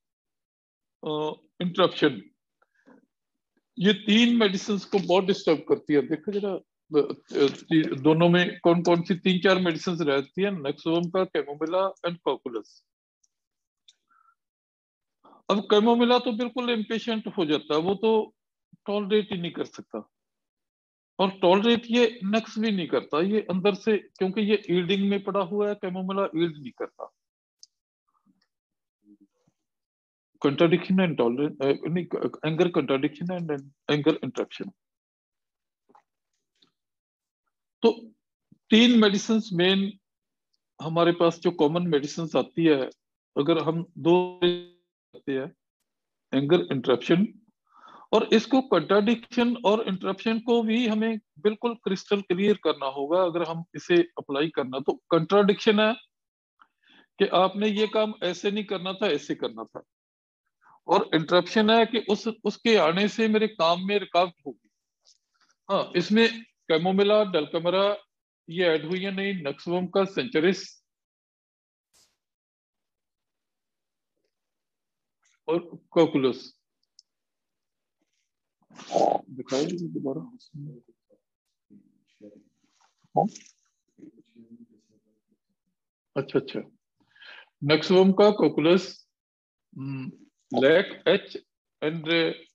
इंटरप्शन, ये तीन मेडिसिन को बहुत डिस्टर्ब करती है। देखो जरा दोनों में कौन कौन सी तीन चार मेडिसिन रहती है, nux vomica, chamomilla and cocculus. अब कैमोमिला तो बिल्कुल इम्पेशेंट हो जाता है, वो तो टॉलरेट ही नहीं कर सकता, और टॉलरेट ये नक्स भी नहीं करता, ये अंदर से, क्योंकि ये ईल्डिंग में पड़ा हुआ है, कैमोमिला ईल्ड नहीं करता। Contradiction and tolerate, anger contradiction and anger interruption. तो तीन मेडिसिन मेन हमारे पास जो कॉमन मेडिसिन आती है, अगर हम दो हैं, एंगर इंटरप्शन, और इसको कंट्राडिक्शन और इंटरप्शन को भी हमें बिल्कुल क्रिस्टल क्लियर करना होगा अगर हम इसे अप्लाई करना। तो कंट्राडिक्शन है कि आपने ये काम ऐसे नहीं करना था, ऐसे करना था, और इंटरप्शन है कि उस उसके आने से मेरे काम में रुकावट होगी। हाँ, इसमें कैमोमिला, डेल्कामेरा ये ऐड हुई है नहीं, नक्सवम का, सेंचुरिस और कॉकुलस। दिखाई दोबारा। अच्छा अच्छा, nux vomica, cocculus, lac H and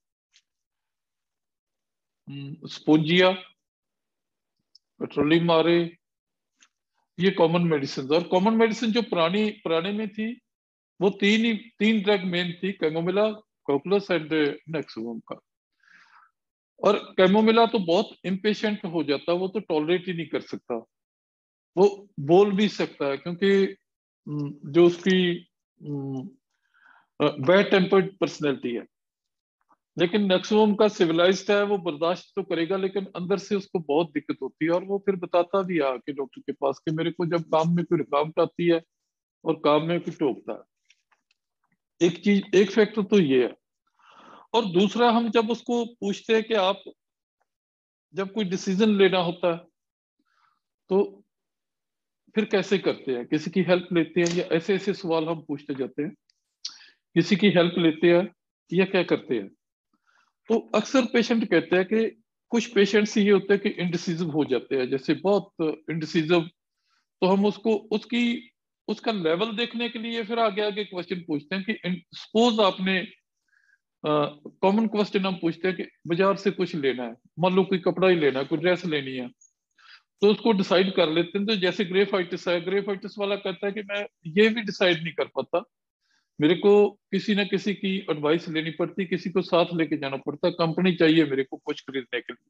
spongia, petroleum मारे, ये कॉमन मेडिसिन। और कॉमन मेडिसिन जो पुरानी पुराने में थी वो तीन ही तीन ड्रग मेन थी, chamomilla, cocculus and nux vomica. और कैमोमिला तो बहुत इम्पेशेंट हो जाता, वो तो टॉलरेट ही नहीं कर सकता, वो बोल भी सकता है क्योंकि जो उसकी बैड टेम्पर्ड पर्सनैलिटी है, लेकिन नक्सवम का सिविलाइज्ड है, वो बर्दाश्त तो करेगा, लेकिन अंदर से उसको बहुत दिक्कत होती है, और वो फिर बताता भी है कि डॉक्टर के पास कि मेरे को जब काम में कोई रुकावट आती है और काम में कोई टोकता है। एक चीज, एक फैक्टर तो ये है। और दूसरा, हम जब उसको पूछते हैं कि आप जब कोई डिसीजन लेना होता है तो फिर कैसे करते हैं, किसी की हेल्प लेते हैं, या ऐसे ऐसे सवाल हम पूछते जाते हैं, किसी की हेल्प लेते हैं या क्या करते हैं। तो अक्सर पेशेंट कहते हैं कि कुछ पेशेंट्स ये होते हैं कि इंडिसिजिव हो जाते हैं, जैसे बहुत इंडिसिजिव, तो हम उसको उसकी उसका लेवल देखने के लिए फिर आगे आगे क्वेश्चन पूछते हैं कि सपोज आपने कॉमन uh, क्वेश्चन हम पूछते हैं कि बाजार से कुछ लेना है, मान लो कोई कपड़ा ही लेना है, कोई ड्रेस लेनी है, तो उसको डिसाइड कर लेते हैं। तो जैसे ग्रेफाइटिस है, ग्रेफाइटिस वाला कहता है कि मैं ये भी डिसाइड नहीं कर पाता, मेरे को किसी ना किसी की एडवाइस लेनी पड़ती, किसी को साथ लेके जाना पड़ता, कंपनी चाहिए मेरे को कुछ खरीदने के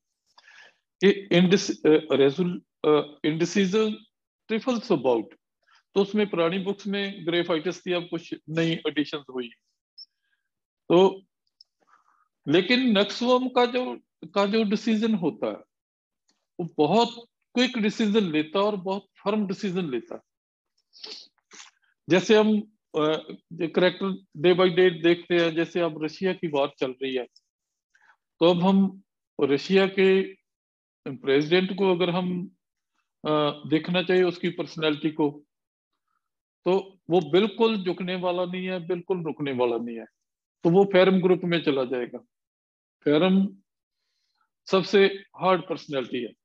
लिए। इंडिसीजन ट्रिफल्स अबाउट, तो उसमें पुरानी बुक्स में ग्रेफाइटिस थी, अब कुछ नई एडिशन हुई। तो लेकिन नक्सवम का जो का जो डिसीजन होता है वो बहुत क्विक डिसीजन लेता है और बहुत फर्म डिसीजन लेता है। जैसे हम करेक्टर डे बाय डे देखते हैं, जैसे अब रशिया की बात चल रही है, तो अब हम रशिया के प्रेसिडेंट को अगर हम देखना चाहिए उसकी पर्सनैलिटी को, तो वो बिल्कुल झुकने वाला नहीं है, बिल्कुल रुकने वाला नहीं है, तो वो फेरम ग्रुप में चला जाएगा। फेरम सबसे हार्ड पर्सनैलिटी है।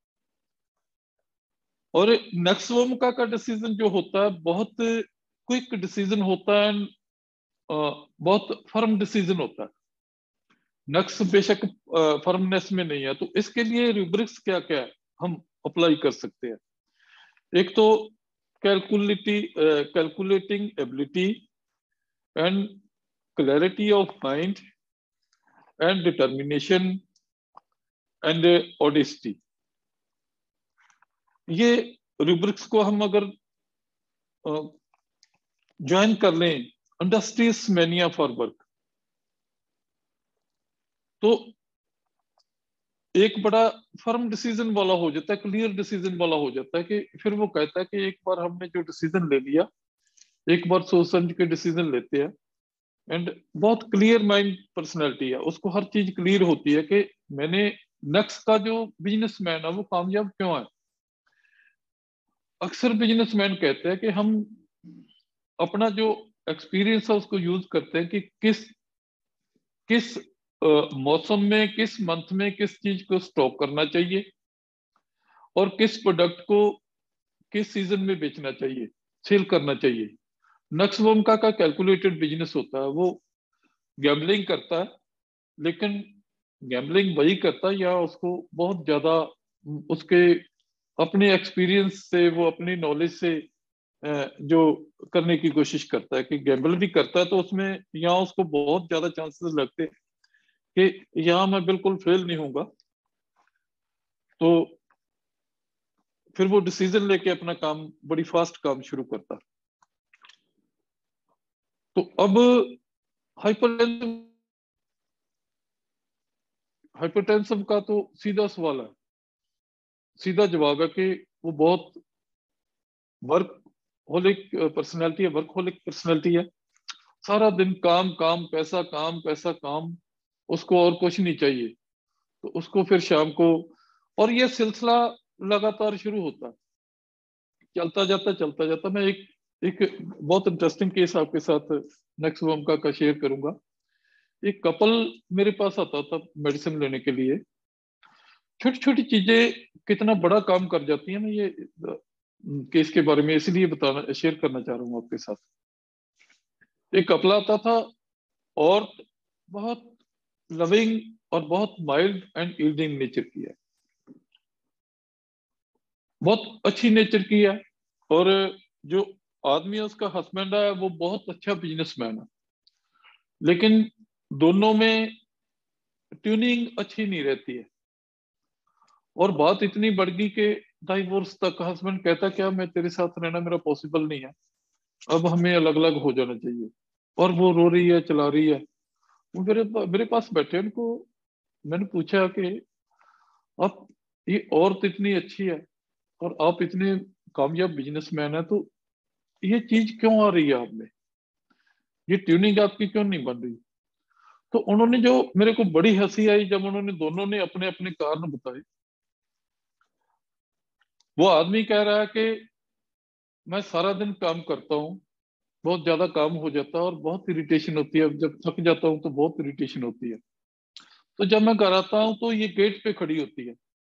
और नक्सवम का का डिसीजन जो होता है बहुत क्विक डिसीजन होता है, बहुत फर्म डिसीजन होता है। नक्स बेशक फर्मनेस में नहीं है, तो इसके लिए रूब्रिक्स क्या क्या है हम अप्लाई कर सकते हैं। एक तो calculate calculating ability and clarity of mind and determination and honesty. ये रूब्रिक्स को हम अगर ज्वाइन कर लें, इंडस्ट्रीज मैनिया फॉर वर्क, तो एक बड़ा फर्म डिसीजन वाला हो जाता है, क्लियर डिसीजन वाला हो जाता है कि फिर वो कहता है कि एक बार हमने जो डिसीजन ले लिया, एक बार सोच समझ के डिसीजन लेते हैं, एंड बहुत क्लियर माइंड पर्सनैलिटी है, उसको हर चीज क्लियर होती है कि मैंने नेक्स्ट का जो बिजनेसमैन है वो कामयाब क्यों है। अक्सर बिजनेसमैन कहते हैं कि हम अपना जो एक्सपीरियंस है उसको यूज करते हैं कि किस किस मौसम में, किस मंथ में किस चीज को स्टॉक करना चाहिए और किस प्रोडक्ट को किस सीजन में बेचना चाहिए, सेल करना चाहिए। नक्सवोम का का कैलकुलेटेड बिजनेस होता है, वो गैम्बलिंग करता है, लेकिन गैम्बलिंग वही करता है या उसको बहुत ज्यादा उसके अपने एक्सपीरियंस से, वो अपनी नॉलेज से जो करने की कोशिश करता है कि गैम्बल भी करता है, तो उसमें यहाँ उसको बहुत ज्यादा चांसेस लगते हैं कि यहाँ मैं बिल्कुल फेल नहीं होऊंगा, तो फिर वो डिसीजन लेके अपना काम बड़ी फास्ट काम शुरू करता। तो अब हाइपरटेंसिव हाइपरटेंसिव का तो सीधा सवाल है, सीधा जवाब है कि वो बहुत वर्क होलिक पर्सनैलिटी है, वर्क होलिक पर्सनैलिटी है। सारा दिन काम काम पैसा, काम पैसा काम, उसको और कुछ नहीं चाहिए। तो उसको फिर शाम को, और ये सिलसिला लगातार शुरू होता, चलता जाता चलता जाता। मैं एक एक बहुत इंटरेस्टिंग केस आपके साथ नक्सवोम का, का शेयर करूंगा। एक कपल मेरे पास आता था मेडिसिन लेने के लिए। छोटी छोटी चीजें कितना बड़ा काम कर जाती है ना, ये केस के बारे में इसलिए बताना शेयर करना चाह रहा हूँ आपके साथ। एक कपल आता था और बहुत लविंग और बहुत माइल्ड एंड यील्डिंग नेचर की है, बहुत अच्छी नेचर की है। और जो आदमी है उसका हस्बैंड है, वो बहुत अच्छा बिजनेसमैन है, लेकिन दोनों में ट्यूनिंग अच्छी नहीं रहती है। और बात इतनी बढ़ गई कि डाइवोर्स तक। हस्बैंड कहता क्या मैं तेरे साथ रहना मेरा पॉसिबल नहीं है, अब हमें अलग अलग हो जाना चाहिए। और वो रो रही है, चला रही है। वो मेरे मेरे पास बैठे, उनको मैंने पूछा कि आप, ये औरत इतनी अच्छी है और आप इतने कामयाब बिजनेसमैन है, तो ये चीज क्यों आ रही है आप में, ये ट्यूनिंग आपकी क्यों नहीं बन रही। तो उन्होंने, जो मेरे को बड़ी हंसी आई जब उन्होंने दोनों ने अपने अपने कारण बताए। वो आदमी कह रहा है कि मैं सारा दिन काम करता हूँ, बहुत ज्यादा काम हो जाता है और बहुत इरिटेशन होती है, जब थक जाता हूँ तो बहुत इरिटेशन होती है। तो जब मैं घर आता हूँ तो ये गेट पे खड़ी होती है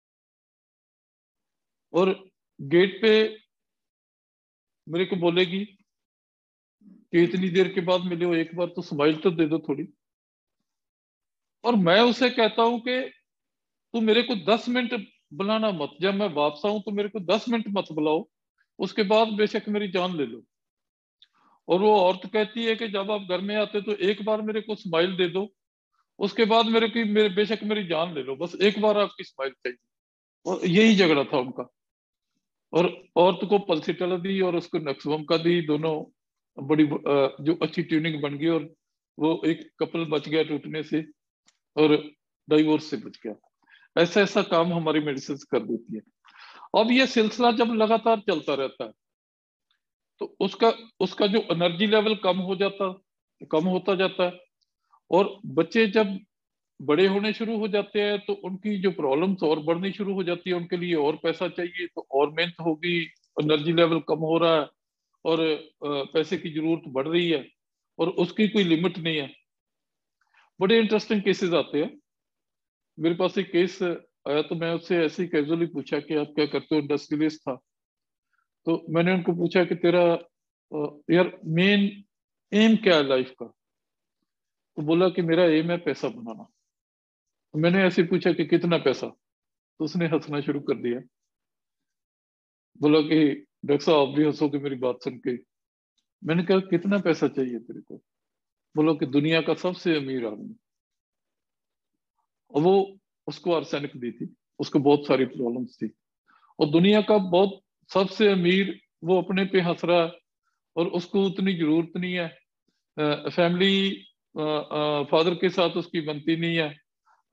और गेट पे मेरे को बोलेगी कि इतनी देर के बाद मिले हो, एक बार तो स्माइल तो दे दो थोड़ी। और मैं उसे कहता हूं कि तू मेरे को दस मिनट बुलाना मत, जब मैं वापस आऊं तो मेरे को दस मिनट मत बुलाओ, उसके बाद बेशक मेरी जान ले लो। और वो औरत कहती है कि जब आप घर में आते तो एक बार मेरे को स्माइल दे दो, उसके बाद मेरे की मेरे बेशक मेरी जान ले लो, बस एक बार आपकी स्माइल चाहिए। और यही झगड़ा था उनका। और औरत को पल्सिटल दी और उसको नक्सवम का दी, दोनों बड़ी जो अच्छी ट्यूनिंग बन गई और वो एक कपल बच गया टूटने से और डाइवोर्स से बच गया। ऐसा ऐसा काम हमारी मेडिसिन कर देती है। अब ये सिलसिला जब लगातार चलता रहता है तो उसका उसका जो एनर्जी लेवल कम हो जाता कम होता जाता है। और बच्चे जब बड़े होने शुरू हो जाते हैं तो उनकी जो प्रॉब्लम्स और बढ़नी शुरू हो जाती है, उनके लिए और पैसा चाहिए तो और मेहनत होगी, एनर्जी लेवल कम हो रहा है और पैसे की जरूरत बढ़ रही है और उसकी कोई लिमिट नहीं है। बड़े इंटरेस्टिंग केसेस आते हैं। मेरे पास एक केस आया तो मैं उससे ऐसे ही कैजुअली पूछा कि आप क्या करते हो, इंडस्ट्रियलिस्ट था। तो मैंने उनको पूछा कि तेरा यार मेन एम क्या है लाइफ का। तो बोला कि मेरा एम है पैसा बनाना। तो मैंने ऐसे पूछा कि कितना पैसा, तो उसने हंसना शुरू कर दिया। बोला कि डॉक्टर साहब आप भी हंसोगे मेरी बात सुन के। मैंने कहा कितना पैसा चाहिए तेरे को। बोला कि दुनिया का सबसे अमीर आदमी। और वो, उसको आर्सेनिक दी थी, उसको बहुत सारी प्रॉब्लम्स थी और दुनिया का बहुत सबसे अमीर, वो अपने पे हंस रहा है और उसको उतनी जरूरत नहीं है, फैमिली फादर के साथ उसकी बनती नहीं है,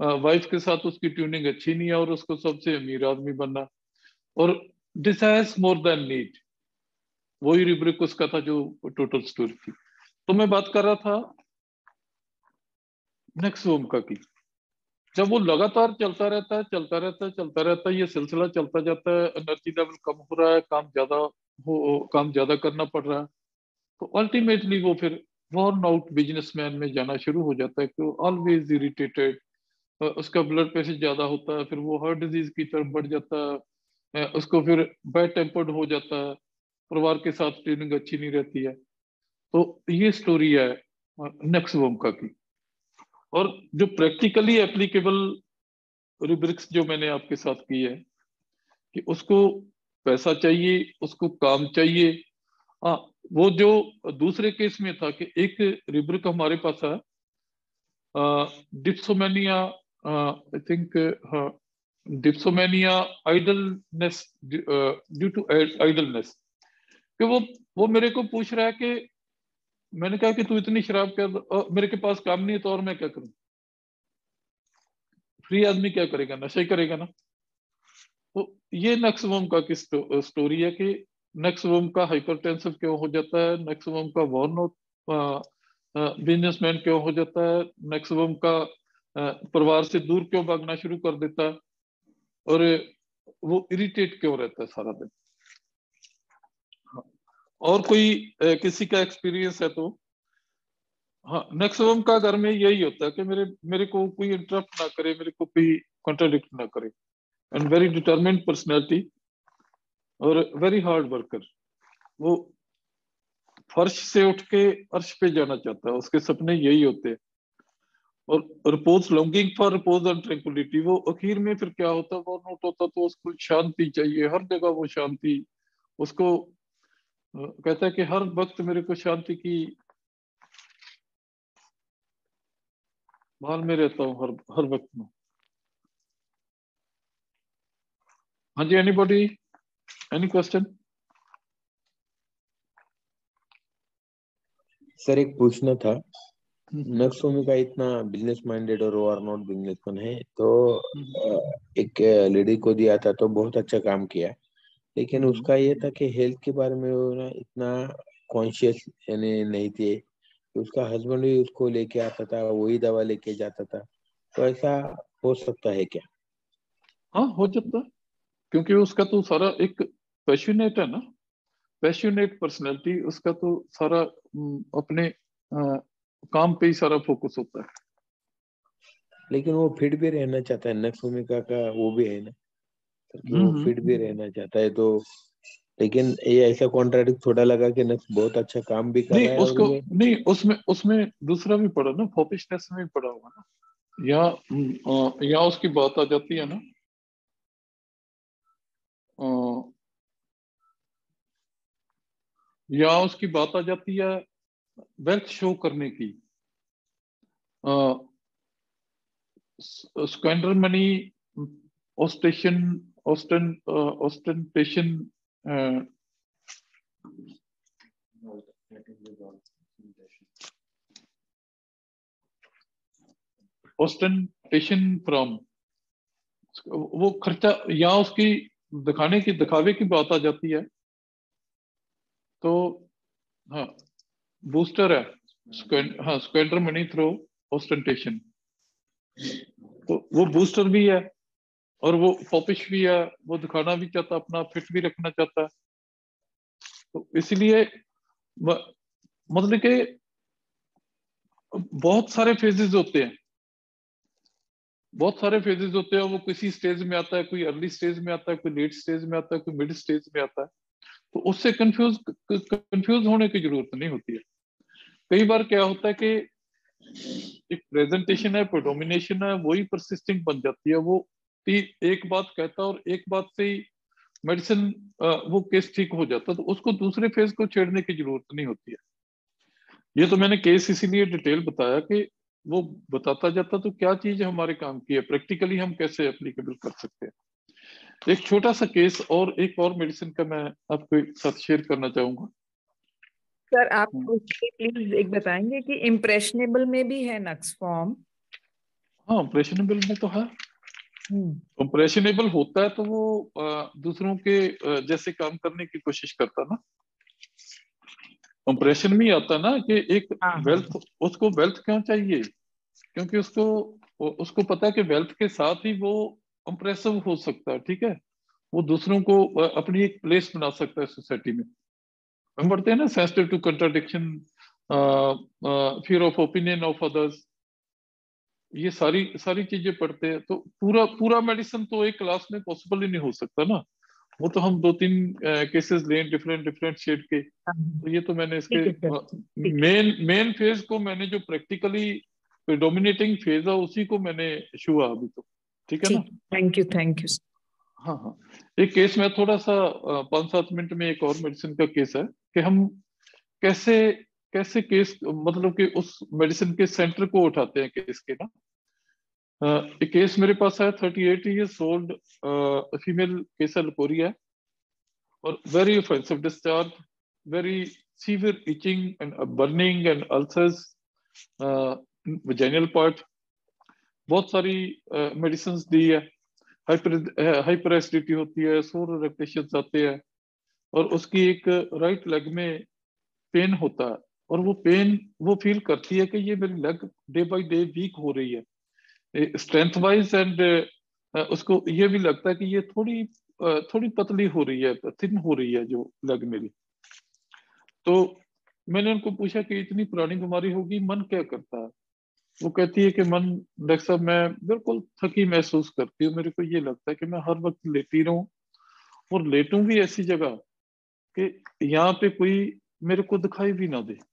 वाइफ के साथ उसकी ट्यूनिंग अच्छी नहीं है और उसको सबसे अमीर आदमी बनना, और डिजायर्स मोर देन नीड, वही रिब्रिक उसका था जो टोटल स्टोरी थी। तो मैं बात कर रहा था नेक्स्ट वोमका की। जब वो लगातार चलता रहता है चलता रहता है चलता रहता है, ये सिलसिला चलता जाता है, एनर्जी लेवल कम हो रहा है, काम ज्यादा हो काम ज्यादा करना पड़ रहा है, तो अल्टीमेटली वो फिर वॉर्न आउट बिजनेसमैन में जाना शुरू हो जाता है कि ऑलवेज इरिटेटेड, उसका ब्लड प्रेशर ज्यादा होता है, फिर वो हार्ट डिजीज की तरफ बढ़ जाता है, उसको फिर बैड टेम्पर्ड हो जाता है, परिवार के साथ ट्रेनिंग अच्छी नहीं रहती है। तो ये स्टोरी है नेक्स्ट वोमका की। और जो प्रैक्टिकली एप्लीकेबल रुब्रिक्स जो मैंने आपके साथ की है कि उसको पैसा चाहिए, उसको काम चाहिए। हाँ, वो जो दूसरे केस में था कि एक रुब्रिक हमारे पास है dipsomania, I think dipsomania idleness, due to idleness, कि वो वो मेरे को पूछ रहा है कि मैंने कहा कि तू इतनी शराब कर, मेरे के पास काम नहीं है तो और मैं क्या करूं, फ्री आदमी क्या करेगा, नशा ही करेगा ना। तो ये नक्सवोमका की स्टो, स्टोरी है कि नक्सवोमका हाइपरटेंसिव क्यों हो जाता है, नक्सवोमका वॉर्न बिजनेसमैन क्यों हो जाता है, नक्सवोमका परिवार से दूर क्यों भागना शुरू कर देता है, और वो इरिटेट क्यों रहता है सारा दिन। और कोई किसी का एक्सपीरियंस है तो? हाँ, नक्सवम का घर में यही होता है कि मेरे मेरे को कोई इंटरप्ट ना करे, मेरे को कोई कॉन्ट्राडिक्ट ना करे, एंड वेरी डिटरमिन्ड पर्सनैलिटी और वेरी हार्ड वर्कर। वो फर्श से उठ के अर्श पे जाना चाहता है, उसके सपने यही होते हैं। और repose longing for repose and tranquillity, वो आखिर में फिर क्या होता है, वो नोट होता तो उसको शांति चाहिए, हर जगह वो शांति, उसको कहता है कि हर वक्त मेरे को शांति की भाल में रहता हूँ, हर हर वक्त में। हाँ जी, एनीबॉडी, एनी क्वेश्चन? सर एक पूछना था, नक्सोमी का इतना बिजनेस माइंडेड और वो आर नॉट बिजनेसमैन है, तो एक लेडी को दिया था तो बहुत अच्छा काम किया, लेकिन उसका ये था कि हेल्थ के बारे में वो ना इतना कॉन्शियस यानी नहीं थे, उसका हस्बैंड भी उसको लेके आता था, वही दवा लेके जाता था, तो ऐसा हो सकता है क्या? हाँ, हो जाता है, क्योंकि उसका तो सारा एक पैशनेट है ना, पैशनेट पर्सनैलिटी, उसका तो सारा अपने आ, काम पे ही सारा फोकस होता है। लेकिन वो फिट भी रहना चाहता है, नक्सोमी का, का वो भी है ना कि वो फिट भी रहना चाहता है, तो लेकिन ये ऐसा कॉन्ट्राडिक्ट थोड़ा लगा कि नक्स बहुत अच्छा काम भी कर नहीं रहा है और उसको वो नहीं, उसमें उसमें दूसरा भी पड़ा ना, फॉपिशनेस में भी पड़ा हुआ ना, या या उसकी बात आ जाती है ना, या उसकी बात आ जाती है वेल्थ शो करने की, स्क्वेंडर मनी, ऑस्टेशन ऑस्टन ऑस्टेंटेशन, ऑस्टेंटेशन फ्रॉम, वो खर्चा, या उसकी दिखाने की दिखावे की बात आ जाती है, तो हाँ बूस्टर है, स्क्वेंड, हाँ स्क्वेंडर मनी थ्रो ऑस्टेंटेशन, तो वो बूस्टर भी है और वो पॉपिश भी है, वो दिखाना भी चाहता, अपना फिट भी रखना चाहता है। तो इसलिए मतलब कि बहुत सारे फेजेस होते हैं, बहुत सारे फेजेस होते हैं, वो किसी स्टेज में आता है, कोई अर्ली स्टेज में आता है, कोई लेट स्टेज में आता है, कोई मिड स्टेज में आता है, तो उससे कंफ्यूज कंफ्यूज होने की जरूरत नहीं होती है। कई बार क्या होता है कि एक प्रेजेंटेशन है, प्रोडोमिनेशन है, वही परसिस्टिंग बन जाती है, वो एक बात कहता है और एक बात से ही मेडिसिन वो केस ठीक हो जाता है, तो उसको दूसरे फेज को छेड़ने की जरूरत नहीं होती है। ये तो मैंने केस इसीलिए डिटेल बताया कि वो बताता जाता तो क्या चीज हमारे काम की है, प्रैक्टिकली हम कैसे एप्लीकेबल कर सकते हैं। एक छोटा सा केस और एक और मेडिसिन का मैं आपके साथ शेयर करना चाहूंगा। सर आप प्लीज एक बताएंगे कि इम्प्रेशनेबल में भी है नक्स फॉर्म? हाँ ऑपरेशनेबल में तो है। ऑपरेशनेबल होता है तो वो आ, दूसरों के आ, जैसे काम करने की कोशिश करता ना। ऑपरेशन में ही आता ना कि एक हाँ वेल्थ, उसको वेल्थ क्यों चाहिए, क्योंकि उसको उसको पता है कि वेल्थ के साथ ही वो इंप्रेसिव हो सकता है, ठीक है, वो दूसरों को आ, अपनी एक प्लेस बना सकता है सोसाइटी में। हम पढ़ते हैं ना sensitive to contradiction, fear of opinion of others, ये सारी सारी चीजें पढ़ते हैं। तो पूरा पूरा मेडिसिन तो एक क्लास में पॉसिबल ही नहीं हो सकता ना। वो तो हम दो तीन केसेस लें डिफरेंट डिफरेंट शेड के। हाँ, तो ये तो मैंने इसके ठीक है सर, ठीक है। मेन मेन फेज को मैंने जो प्रैक्टिकली डोमिनेटिंग फेज है उसी को मैंने छुआ अभी तो, ठीक है ना। ठीक, थैंक यू थैंक यू। हाँ हाँ, एक केस में थोड़ा सा अ, पाँच सात मिनट में एक और मेडिसिन का केस है कि हम कैसे कैसे केस मतलब कि उस मेडिसिन के सेंटर को उठाते हैं केस के ना। अ, एक केस मेरे पास है, thirty eight years old female case है, कोरिया, और very offensive discharge, very severe itching and burning and ulcers, vaginal part, बहुत सारी मेडिसिन दी है, हाइपर हाइपर एसिडिटी होती है, सोर इरिटेशन आते हैं, और उसकी एक राइट लेग में पेन होता है, और वो पेन वो फील करती है कि ये मेरी leg day by day weak हो रही है स्ट्रेंथ वाइज, एंड उसको ये भी लगता है कि ये थोड़ी अ, थोड़ी पतली हो रही है, थिन हो रही है जो लेग मेरी। तो मैंने उनको पूछा कि इतनी पुरानी बीमारी होगी, मन क्या करता है। वो कहती है कि मन, डॉक्टर साहब मैं बिल्कुल थकी महसूस करती हूँ, मेरे को ये लगता है कि मैं हर वक्त लेटी रहूं, और लेटूं भी ऐसी जगह कि यहाँ पे कोई मेरे को दिखाई भी ना दे।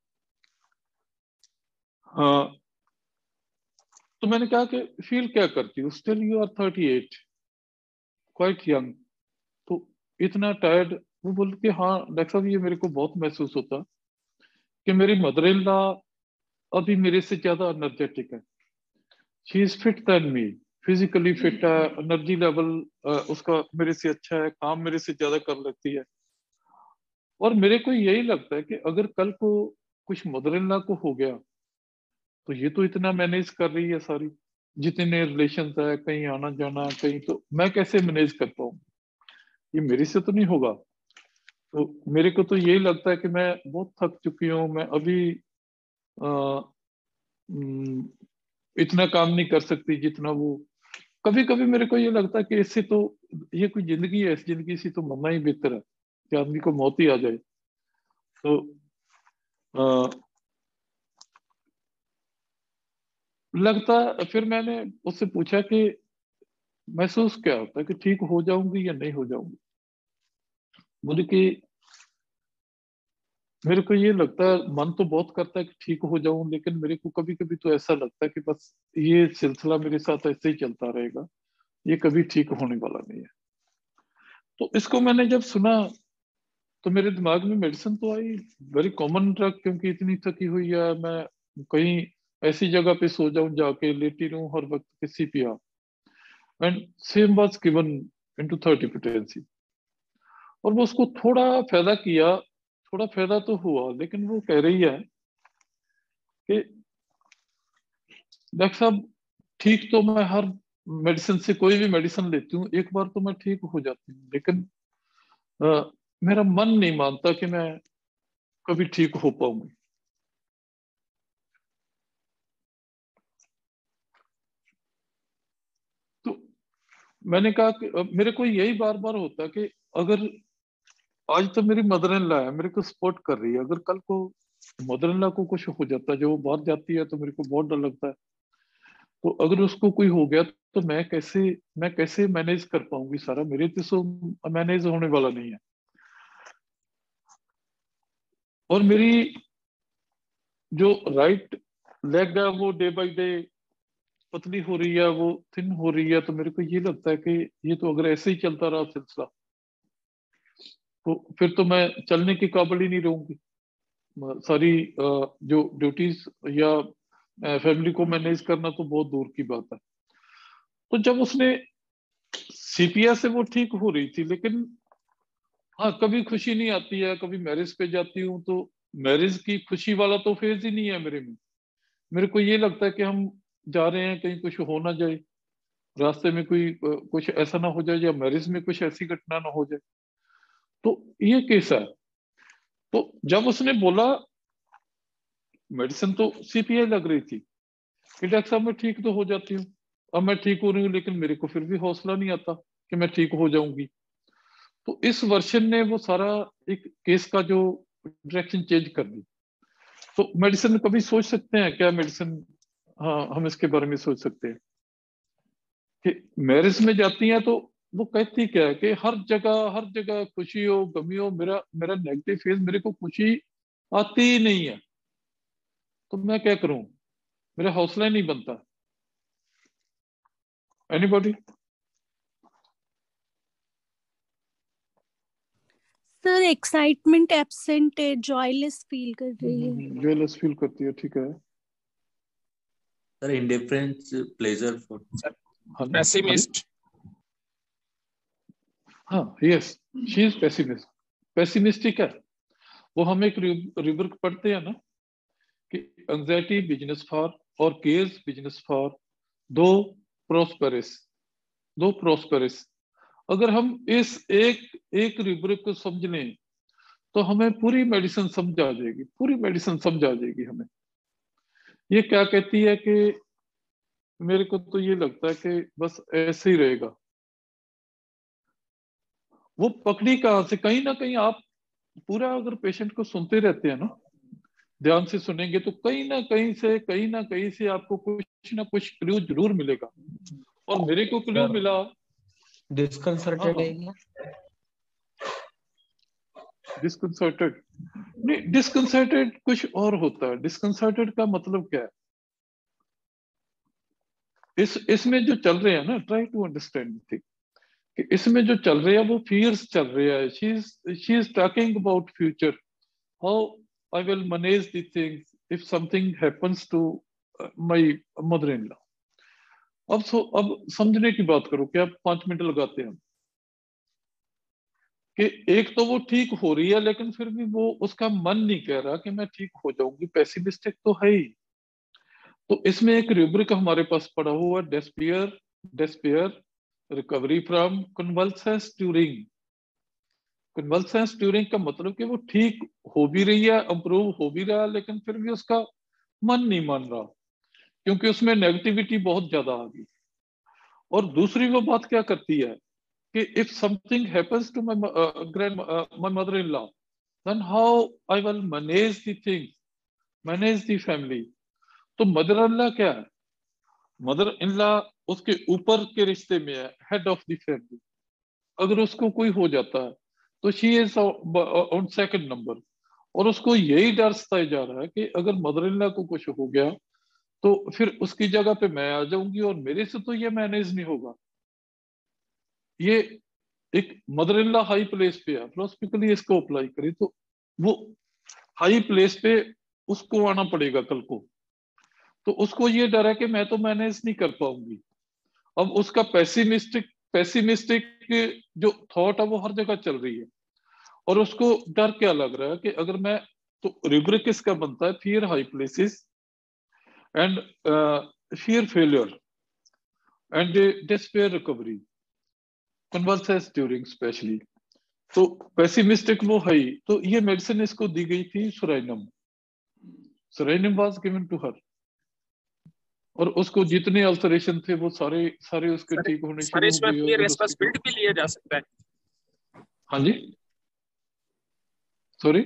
हाँ, तो मैंने कहा कि फील क्या करती हूँ, still you are thirty eight, quite young, तो इतना टायर्ड। वो बोल के हाँ डॉक्टर साहब ये मेरे को बहुत महसूस होता कि मेरी मदर इन लॉ अभी मेरे से ज्यादा एनर्जेटिक है, she is fit then me, physically fit है, एनर्जी लेवल उसका मेरे से अच्छा है, काम मेरे से ज्यादा कर लेती है। और मेरे को यही लगता है कि अगर कल को कुछ मदर इन लॉ को हो गया तो ये तो इतना मैनेज कर रही है सारी, जितने रिलेशन है, कहीं आना जाना कहीं, तो मैं कैसे मैनेज कर पाऊँ, ये मेरे से तो नहीं होगा। तो मेरे को तो यही लगता है कि मैं बहुत थक चुकी हूँ, मैं अभी आ, इतना काम नहीं कर सकती जितना वो। कभी कभी मेरे को ये लगता है कि इससे तो, ये कोई जिंदगी है, इस जिंदगी से तो मरना ही बेहतर है कि आदमी को मौत ही आ जाए। तो आ, लगता, फिर मैंने उससे पूछा कि महसूस क्या होता है कि ठीक हो जाऊंगी या नहीं हो जाऊंगी। बोले कि मेरे को ये लगता है, मन तो बहुत करता है कि ठीक हो जाऊं, लेकिन मेरे को कभी कभी तो ऐसा लगता है कि बस ये सिलसिला मेरे साथ ऐसे ही चलता रहेगा, ये कभी ठीक होने वाला नहीं है। तो इसको मैंने जब सुना तो मेरे दिमाग में मेडिसिन तो आई, वेरी कॉमन ड्रग, क्योंकि इतनी थकी हुई है, मैं कहीं ऐसी जगह पे सो जाऊं, जाके लेटी रहूं हर वक्त किसी पे आ, and same was given into thirty potency. और वो उसको थोड़ा फायदा किया, थोड़ा फायदा तो हुआ, लेकिन वो कह रही है कि डॉक्टर साहब ठीक तो मैं हर मेडिसिन से, कोई भी मेडिसिन लेती हूँ एक बार तो मैं ठीक हो जाती हूँ, लेकिन अ, मेरा मन नहीं मानता कि मैं कभी ठीक हो पाऊंगी। तो मैंने कहा कि अ, मेरे को यही बार बार होता है कि अगर आज तो मेरी मदर इन लॉ है, मेरे को सपोर्ट कर रही है, अगर कल को मदर इन लॉ को कुछ हो जाता है, जो वो बाहर जाती है, तो मेरे को बहुत डर लगता है। तो अगर उसको कोई हो गया तो मैं कैसे मैं कैसे मैनेज कर पाऊंगी सारा, मेरे तो मैनेज होने वाला नहीं है। और मेरी जो राइट लेग है वो डे बाय डे पतली हो रही है, वो थिन हो रही है, तो मेरे को ये लगता है कि ये तो अगर ऐसे ही चलता रहा सिलसिला तो फिर तो मैं चलने के काबिल ही नहीं रहूंगी। म- सारी अ, जो ड्यूटीज या फैमिली को मैनेज करना तो बहुत दूर की बात है। तो जब उसने सीपीआर से वो ठीक हो रही थी, लेकिन हाँ कभी खुशी नहीं आती है, कभी मैरिज पे जाती हूँ तो मैरिज की खुशी वाला तो फेज ही नहीं है मेरे में। मेरे को ये लगता है कि हम जा रहे हैं, कहीं कुछ हो ना जाए, रास्ते में कोई कुछ ऐसा ना हो जाए, या मैरिज में कुछ ऐसी घटना ना हो जाए। तो ये केस है। तो जब उसने बोला, मेडिसिन तो सीपीआई लग रही थी कि डॉक्टर साहब मैं ठीक तो हो जाती हूँ, अब मैं ठीक हो रही हूँ, लेकिन मेरे को फिर भी हौसला नहीं आता कि मैं ठीक हो जाऊंगी। तो इस वर्षन ने वो सारा एक केस का जो डायरेक्शन चेंज कर दी। तो मेडिसिन कभी सोच सकते हैं क्या, मेडिसिन, हाँ हम इसके बारे में सोच सकते हैं कि मैरिज में जाती हैं तो वो कहती क्या है कि हर जगह हर जगह खुशी हो गमी हो, मेरा मेरा नेगेटिव फेज, मेरे को खुशी आती ही नहीं है, तो मैं क्या करूं, मेरा हौसला ही नहीं बनता। एनीबॉडी? सर एक्साइटमेंट एब्सेंट है, जॉयलेस फील कर रही है। जॉयलेस फील करती है, ठीक है sir. Indifference, pleasure for pessimist. हाँ, yes, she is pessimist, pessimistic है वो। हम एक रिवर्क पढ़ते हैं ना कि एंजाइटी बिजनेस फॉर और cares business for though prosperous, दो प्रोस्पेरिस। अगर हम इस एक एक रिवर्क को समझ लें तो हमें पूरी मेडिसिन समझ आ जाएगी, पूरी मेडिसिन समझ आ जाएगी हमें। ये क्या कहती है कि मेरे को तो ये लगता है कि बस ऐसे ही रहेगा। वो पकड़ी कहां से, कहीं ना कहीं आप पूरा अगर पेशेंट को सुनते रहते हैं ना, ध्यान से सुनेंगे तो कहीं ना कहीं से कहीं ना कहीं से आपको कुछ ना कुछ क्लू जरूर मिलेगा। और मेरे को क्लू मिला, डिस्कंसर्टेड है क्या? डिस्कंसर्टेड नहीं, डिस्कंसर्टेड कुछ और होता है। डिस्कंसर्टेड का मतलब क्या है, इस इसमें जो चल रहे हैं ना, ट्राई टू अंडरस्टैंड थिंग, कि इसमें जो चल रहे हैं वो फियर्स चल रहे हैं। She is she is talking about future, how I will manage the things if something happens to my mother in law. अब सो अब समझने की बात करो, क्या पांच मिनट लगाते हैं कि एक तो वो ठीक हो रही है, लेकिन फिर भी वो उसका मन नहीं कह रहा कि मैं ठीक हो जाऊंगी, पेसिमिस्टिक तो है ही। तो इसमें एक रूब्रिक हमारे पास पड़ा हुआ, despair despair recovery from convalescence during. Convalescence during का मतलब कि वो ठीक हो भी रही है, इंप्रूव हो भी रहा है, लेकिन फिर भी उसका मन नहीं मान रहा क्योंकि उसमें नेगेटिविटी बहुत ज्यादा आ गई। और दूसरी वो बात क्या करती है कि if something happens to my grand my mother in law, then how I will manage the things, manage the family. तो मदर इन लॉ क्या है, मदर इन लॉ उसके ऊपर के रिश्ते में है, हेड ऑफ द फैमिली। अगर उसको कोई हो जाता है तो she is on second number, और उसको यही डर सताया जा रहा है कि अगर मदर इन लॉ को कुछ हो गया तो फिर उसकी जगह पे मैं आ जाऊंगी और मेरे से तो ये मैनेज नहीं होगा। ये एक mother in law high place पे है, फिलोसफिकली इसको अप्लाई करें तो वो हाई प्लेस पे उसको आना पड़ेगा कल को। तो उसको ये डर है कि मैं तो मैनेज नहीं कर पाऊंगी। अब उसका पेसिमिस्टिक पेसिमिस्टिक जो थॉट है वो हर जगह चल रही है, और उसको डर क्या लग रहा है कि अगर मैं, तो रिब्रिक किसका बनता है, fear high places and fear failure and despair recovery, convalescence during specially. तो पेसिमिस्टिक वो है ही। तो ये मेडिसिन इसको दी गई थी psorinum, psorinum was given to her, और उसको जितने अल्सरेशन थे वो सारे सारे उसके ठीक होने सर शुरू हो इसमें गए। फिर और रिस्पांसिबिलिटी भी लिया जा सकता है। हाँ जी, सॉरी,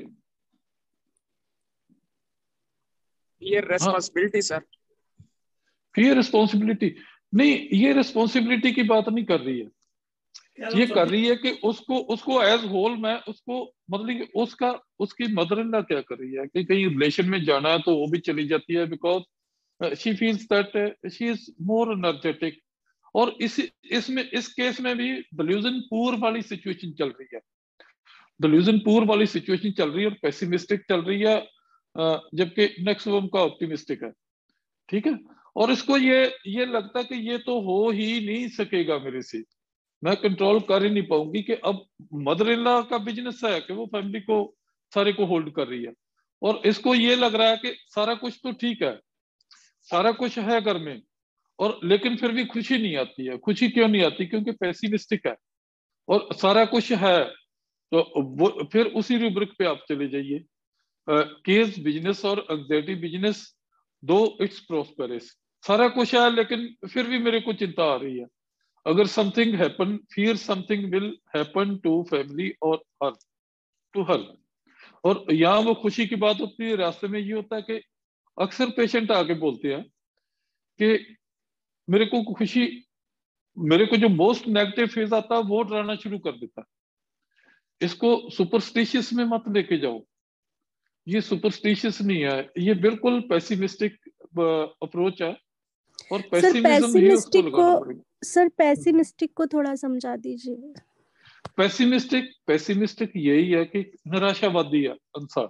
ये रेस्पॉन्सिबिलिटी सर, ये रिस्पॉन्सिबिलिटी नहीं, ये रिस्पॉन्सिबिलिटी की बात नहीं कर रही है। ये कर रही है कि उसको उसको एज होल मैं उसको, मतलब कि उसका उसकी मदर इन लॉ क्या कर रही है कि कहीं रिलेशन में जाना है तो वो भी चली जाती है, because she feels that she is more energetic. और इस इसमें इस केस में भी डिल्यूजन पूर वाली सिचुएशन चल रही है, डिल्यूजन पूर वाली सिचुएशन चल रही है और पेसिमिस्टिक चल रही है, जबकि मैक्सिमम का ऑप्टिमिस्टिक है। ठीक है, और इसको ये ये लगता है कि ये तो हो ही नहीं सकेगा मेरे से, मैं कंट्रोल कर ही नहीं पाऊंगी, कि अब मदर इन लॉ का बिजनेस है कि वो फैमिली को सारे को होल्ड कर रही है, और इसको ये लग रहा है कि सारा कुछ तो ठीक है, सारा कुछ है घर में, और लेकिन फिर भी खुशी नहीं आती है। खुशी क्यों नहीं आती? क्योंकि पेसिमिस्टिक है और सारा कुछ है। तो वो फिर उसी रूब्रिक पे आप चले जाइए, केस बिजनेस और anxiety business, though it's prosperous, सारा कुछ है लेकिन फिर भी मेरे को चिंता आ रही है। अगर something happen, fear something will happen to family और हर टू हर। और यहाँ वो खुशी की बात होती है, रास्ते में ये होता है कि अक्सर पेशेंट आके बोलते हैं कि मेरे को खुशी, मेरे को जो मोस्ट नेगेटिव फेज आता है वो डराना शुरू कर देता है। इसको सुपरस्टिशियस में मत लेके जाओ, ये सुपरस्टिशियस नहीं है, ये बिल्कुल पेसिमिस्टिक अप्रोच है। और सर पेसिमिज्म ही उसको पेसिमिस्टिक लगाना को पड़ेगा। सर पेसिमिस्टिक को थोड़ा समझा दीजिए। पेसिमिस्टिक पेसिमिस्टिक यही है कि निराशावादी है इंसान।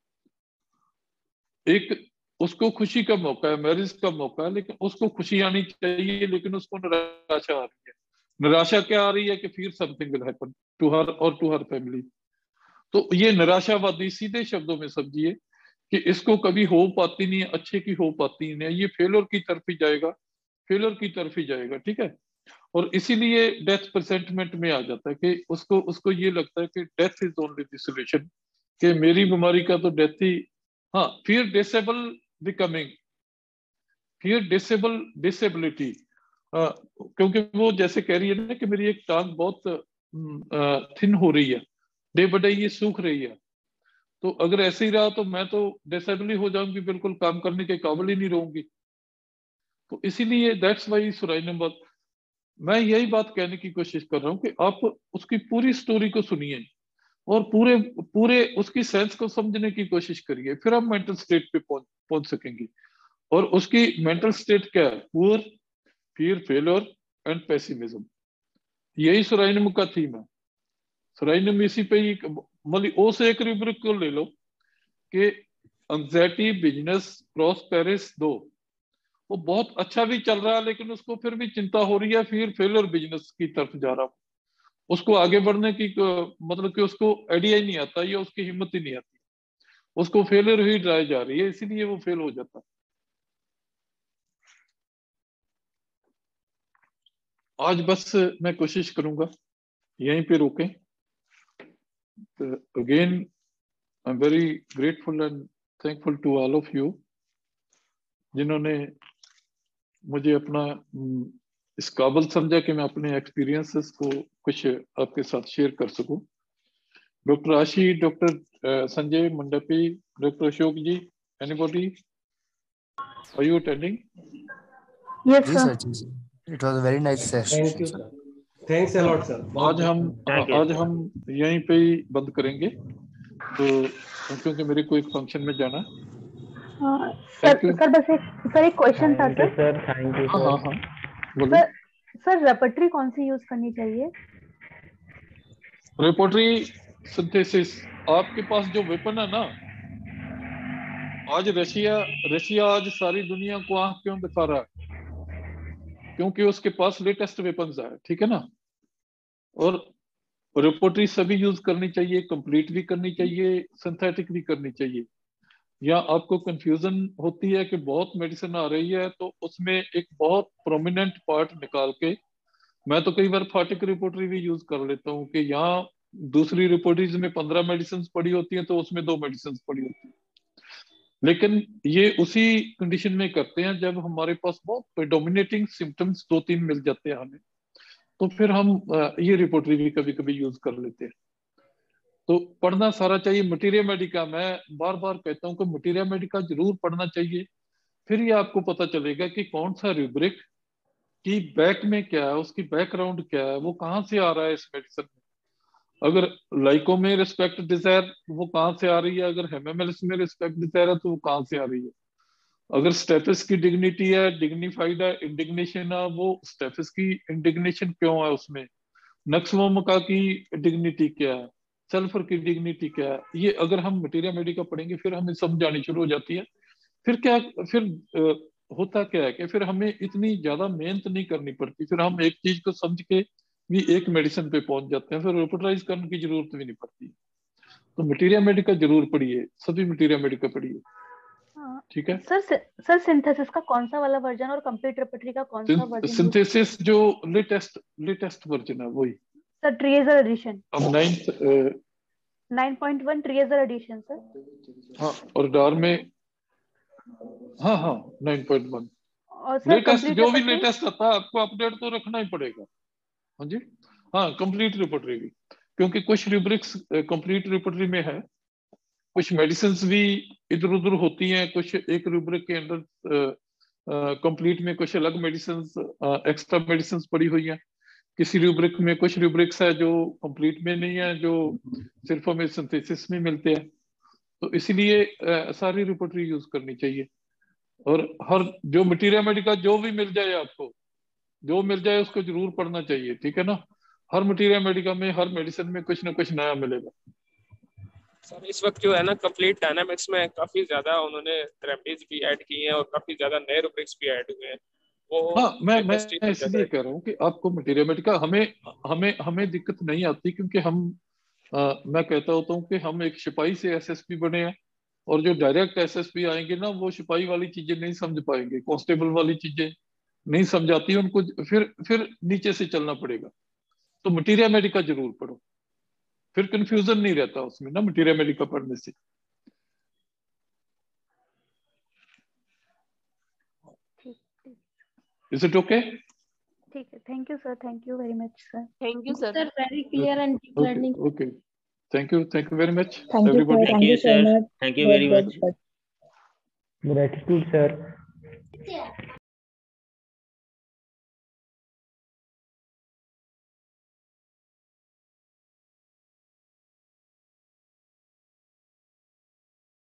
एक उसको खुशी का मौका है, मैरिज का मौका है, लेकिन उसको खुशी आनी चाहिए, लेकिन उसको निराशा आ रही है। निराशा क्या आ रही है कि फिर something will happen to her और टू हर फैमिली। तो ये निराशावादी, सीधे शब्दों में समझिए कि इसको कभी होप आती नहीं है, अच्छे की होप आती नहीं है, ये फेलियर की तरफ ही जाएगा, फेलियर की तरफ ही जाएगा, ठीक है। और इसीलिए डेथ प्रेजेंटमेंट में आ जाता है कि उसको उसको ये लगता है कि death is only the solution, कि मेरी बीमारी का तो डेथ ही। हाँ, फिर डिसेबल बिकमिंग, फिर डिसेबल डिसेबिलिटी, क्योंकि वो जैसे कह रही है ना कि मेरी एक टांग बहुत थिन हो रही है, डे बाय डे ये सूख रही है, तो अगर ऐसे ही रहा तो मैं तो डिसेबल ही हो जाऊंगी, बिल्कुल काम करने के काबिल ही नहीं रहूंगी। तो इसीलिए दैट्स वाई सुराइनम, मैं यही बात कहने की कोशिश कर रहा हूँ कि आप उसकी पूरी स्टोरी को सुनिए और पूरे पूरे उसकी सेंस को समझने की कोशिश करिए, फिर हम मेंटल स्टेट पे पहुंच पहुंच सकेंगे। और उसकी मेंटल स्टेट क्या है? Poor, fear, failure and pessimism. यही सुराइनम का थीम है। सुराइनम इसी पे ही, मतलब ओ से एक रूब्रिक को ले लो कि एंग्जाइटी बिजनेस प्रॉस्पेरिस दो, वो बहुत अच्छा भी चल रहा है लेकिन उसको फिर भी चिंता हो रही है, फिर फेलियर बिजनेस की तरफ जा रहा, उसको आगे बढ़ने की मतलब कि उसको आइडिया ही नहीं आता या उसकी हिम्मत ही नहीं आती, उसको फेलियर ही ड्राई जा रही है, इसीलिए वो फेल हो जाता है। आज बस मैं कोशिश करूंगा यहीं पे रोकें। Again I am very grateful and thankful to all of you जिन्होंने मुझे अपना इस काबिल समझा कि मैं अपने एक्सपीरियंसेस को कुछ आपके साथ शेयर कर सकूं। Doctor Ashi, doctor Sanjay Mandapi, doctor Ashok ji, anybody, are you attending? Yes sir, जी sir, it was a very nice session. Thank you sir, thanks a lot sir. आज हम आज हम यहीं पे ही बंद करेंगे, तो क्योंकि मेरे को एक फंक्शन में जाना है। सर सर बस एक सर एक क्वेश्चन था सर। सर थैंक यू हाँ हाँ हाँ बोलिए। सर सर रेपर्टरी कौन सी यूज करनी चाहिए? रेपर्टरी सिंथेसिस, आपके पास जो वेपन है ना, आज रशिया रशिया आज सारी दुनिया को आंख क्यों दिखा रहा है? क्योंकि उसके पास लेटेस्ट वेपन्स है, ठीक है ना। और रेपर्टरी सभी यूज करनी चाहिए, कंप्लीट भी करनी चाहिए, सिंथेटिक भी करनी चाहिए। या आपको कंफ्यूजन होती है कि बहुत मेडिसिन आ रही है तो उसमें एक बहुत प्रोमिनेंट पार्ट निकाल के, मैं तो कई बार फाटिक रिपोर्टरी भी यूज कर लेता हूँ कि यहाँ दूसरी रिपोर्टरीज में पंद्रह मेडिसिन पड़ी होती हैं तो उसमें दो मेडिसिन पड़ी होती है, लेकिन ये उसी कंडीशन में करते हैं जब हमारे पास बहुत प्रेडोमिनेटिंग सिम्टम्स दो तीन मिल जाते हैं हमें, तो फिर हम ये रिपोर्टरी भी कभी कभी यूज कर लेते हैं। तो पढ़ना सारा चाहिए। मटीरिया मेडिका, मैं बार बार कहता हूँ कि मटीरिया मेडिका जरूर पढ़ना चाहिए, फिर ये आपको पता चलेगा कि कौन सा रूब्रिक की बैक में क्या है, उसकी बैकग्राउंड क्या है, वो कहाँ से आ रहा है इस मेडिसिन में। अगर लाइको में रिस्पेक्ट डिजायर वो कहाँ से आ रही है, अगर हेमेमेलिस में रिस्पेक्ट डिजायर है तो वो कहाँ से आ रही है। अगर स्टेफिस की डिग्निटी है, डिग्निफाइड है, इंडिग्नेशन है, वो स्टेफिस की इंडिग्नेशन क्यों है उसमें, नक्समोमका की डिग्निटी क्या है, सल्फर की डिग्निटी क्या है, ये अगर हम मटीरिया मेडिका पढ़ेंगे फिर हमें समझ आनी शुरू हो जाती है। फिर क्या फिर आ, होता क्या है कि फिर हमें इतनी ज्यादा मेहनत नहीं करनी पड़ती, फिर हम एक चीज को समझ के भी एक मेडिसिन पे पहुंच जाते हैं, फिर रिपोर्टराइज करने की जरूरत भी नहीं पड़ती। तो मटीरिया मेडिका जरूर पढ़िए, सभी मटीरिया मेडिका पढ़िए। ठीक है सर सर सिंथेसिस का कौन सा वाला वर्जन और कंप्लीट रिपोजिटरी का कौन सा वर्जन? सिंथेसिस जो लेटेस्ट लेटेस्ट वर्जन है वही सर ट्रिएजर एडिशन। अब ninth nine point one treasure edition sir. हाँ और डार में हाँ हाँ नाइन पॉइंट वन और सर लेटेस्ट कंप्लीट जो भी रिपोजिटरी लेटेस्ट आता है आपको अपडेट तो रखना ही पड़ेगा। हाँ जी हाँ कंप्लीट रिपोजिटरी भी, क्योंकि कुछ रूब्रिक्स कंप्लीट रिपोजिटरी में है, कुछ मेडिसिन्स भी इधर उधर होती हैं, कुछ एक रूब्रिक के अंदर कंप्लीट में कुछ अलग मेडिसिन्स एक्स्ट्रा मेडिसिन्स पड़ी हुई हैं, किसी रूब्रिक में कुछ रूब्रिक्स है जो कंप्लीट में नहीं है, जो सिर्फ हमें सिंथेसिस में मिलते हैं, तो इसीलिए uh, सारी रिपोजिटरी यूज करनी चाहिए। और हर जो मटीरियल मेडिका जो भी मिल जाए आपको, जो मिल जाए उसको जरूर पढ़ना चाहिए, ठीक है ना। हर मटीरियल मेडिका में हर मेडिसिन में कुछ ना कुछ नया मिलेगा। सर इस वक्त जो है ना कंप्लीट डायनामिक्स में काफी ज्यादा उन्होंने रेमेडीज भी ऐड की हैं और काफी ज्यादा नए रूब्रिक्स भी ऐड हुए हैं। वो हाँ मैं मैं इसलिए कह रहा हूँ कि आपको मटीरियल मेडिका हमें हमें हमें दिक्कत नहीं आती, क्योंकि हम आ, मैं कहता होता हूँ कि हम एक सिपाही से एसएसपी बने हैं, और जो डायरेक्ट एसएसपी आएंगे ना वो सिपाही वाली चीजें नहीं समझ पाएंगे, कांस्टेबल वाली चीजें नहीं समझाती, उनको फिर फिर नीचे से चलना पड़ेगा। तो मटीरियल मेडिका जरूर पढ़ो, फिर कंफ्यूजन नहीं रहता उसमें ना मटीरियल मेडिका पढ़ने से। Is it okay? ठीक है, thank you sir, thank you very much sir. Thank you, sir. Sir, very clear and deep Okay, learning. okay. Thank you, thank you very much, Thank you, everybody. sir. Thank you, so sir. much. Thank you God very bless, much. sir. Gratitude, sir.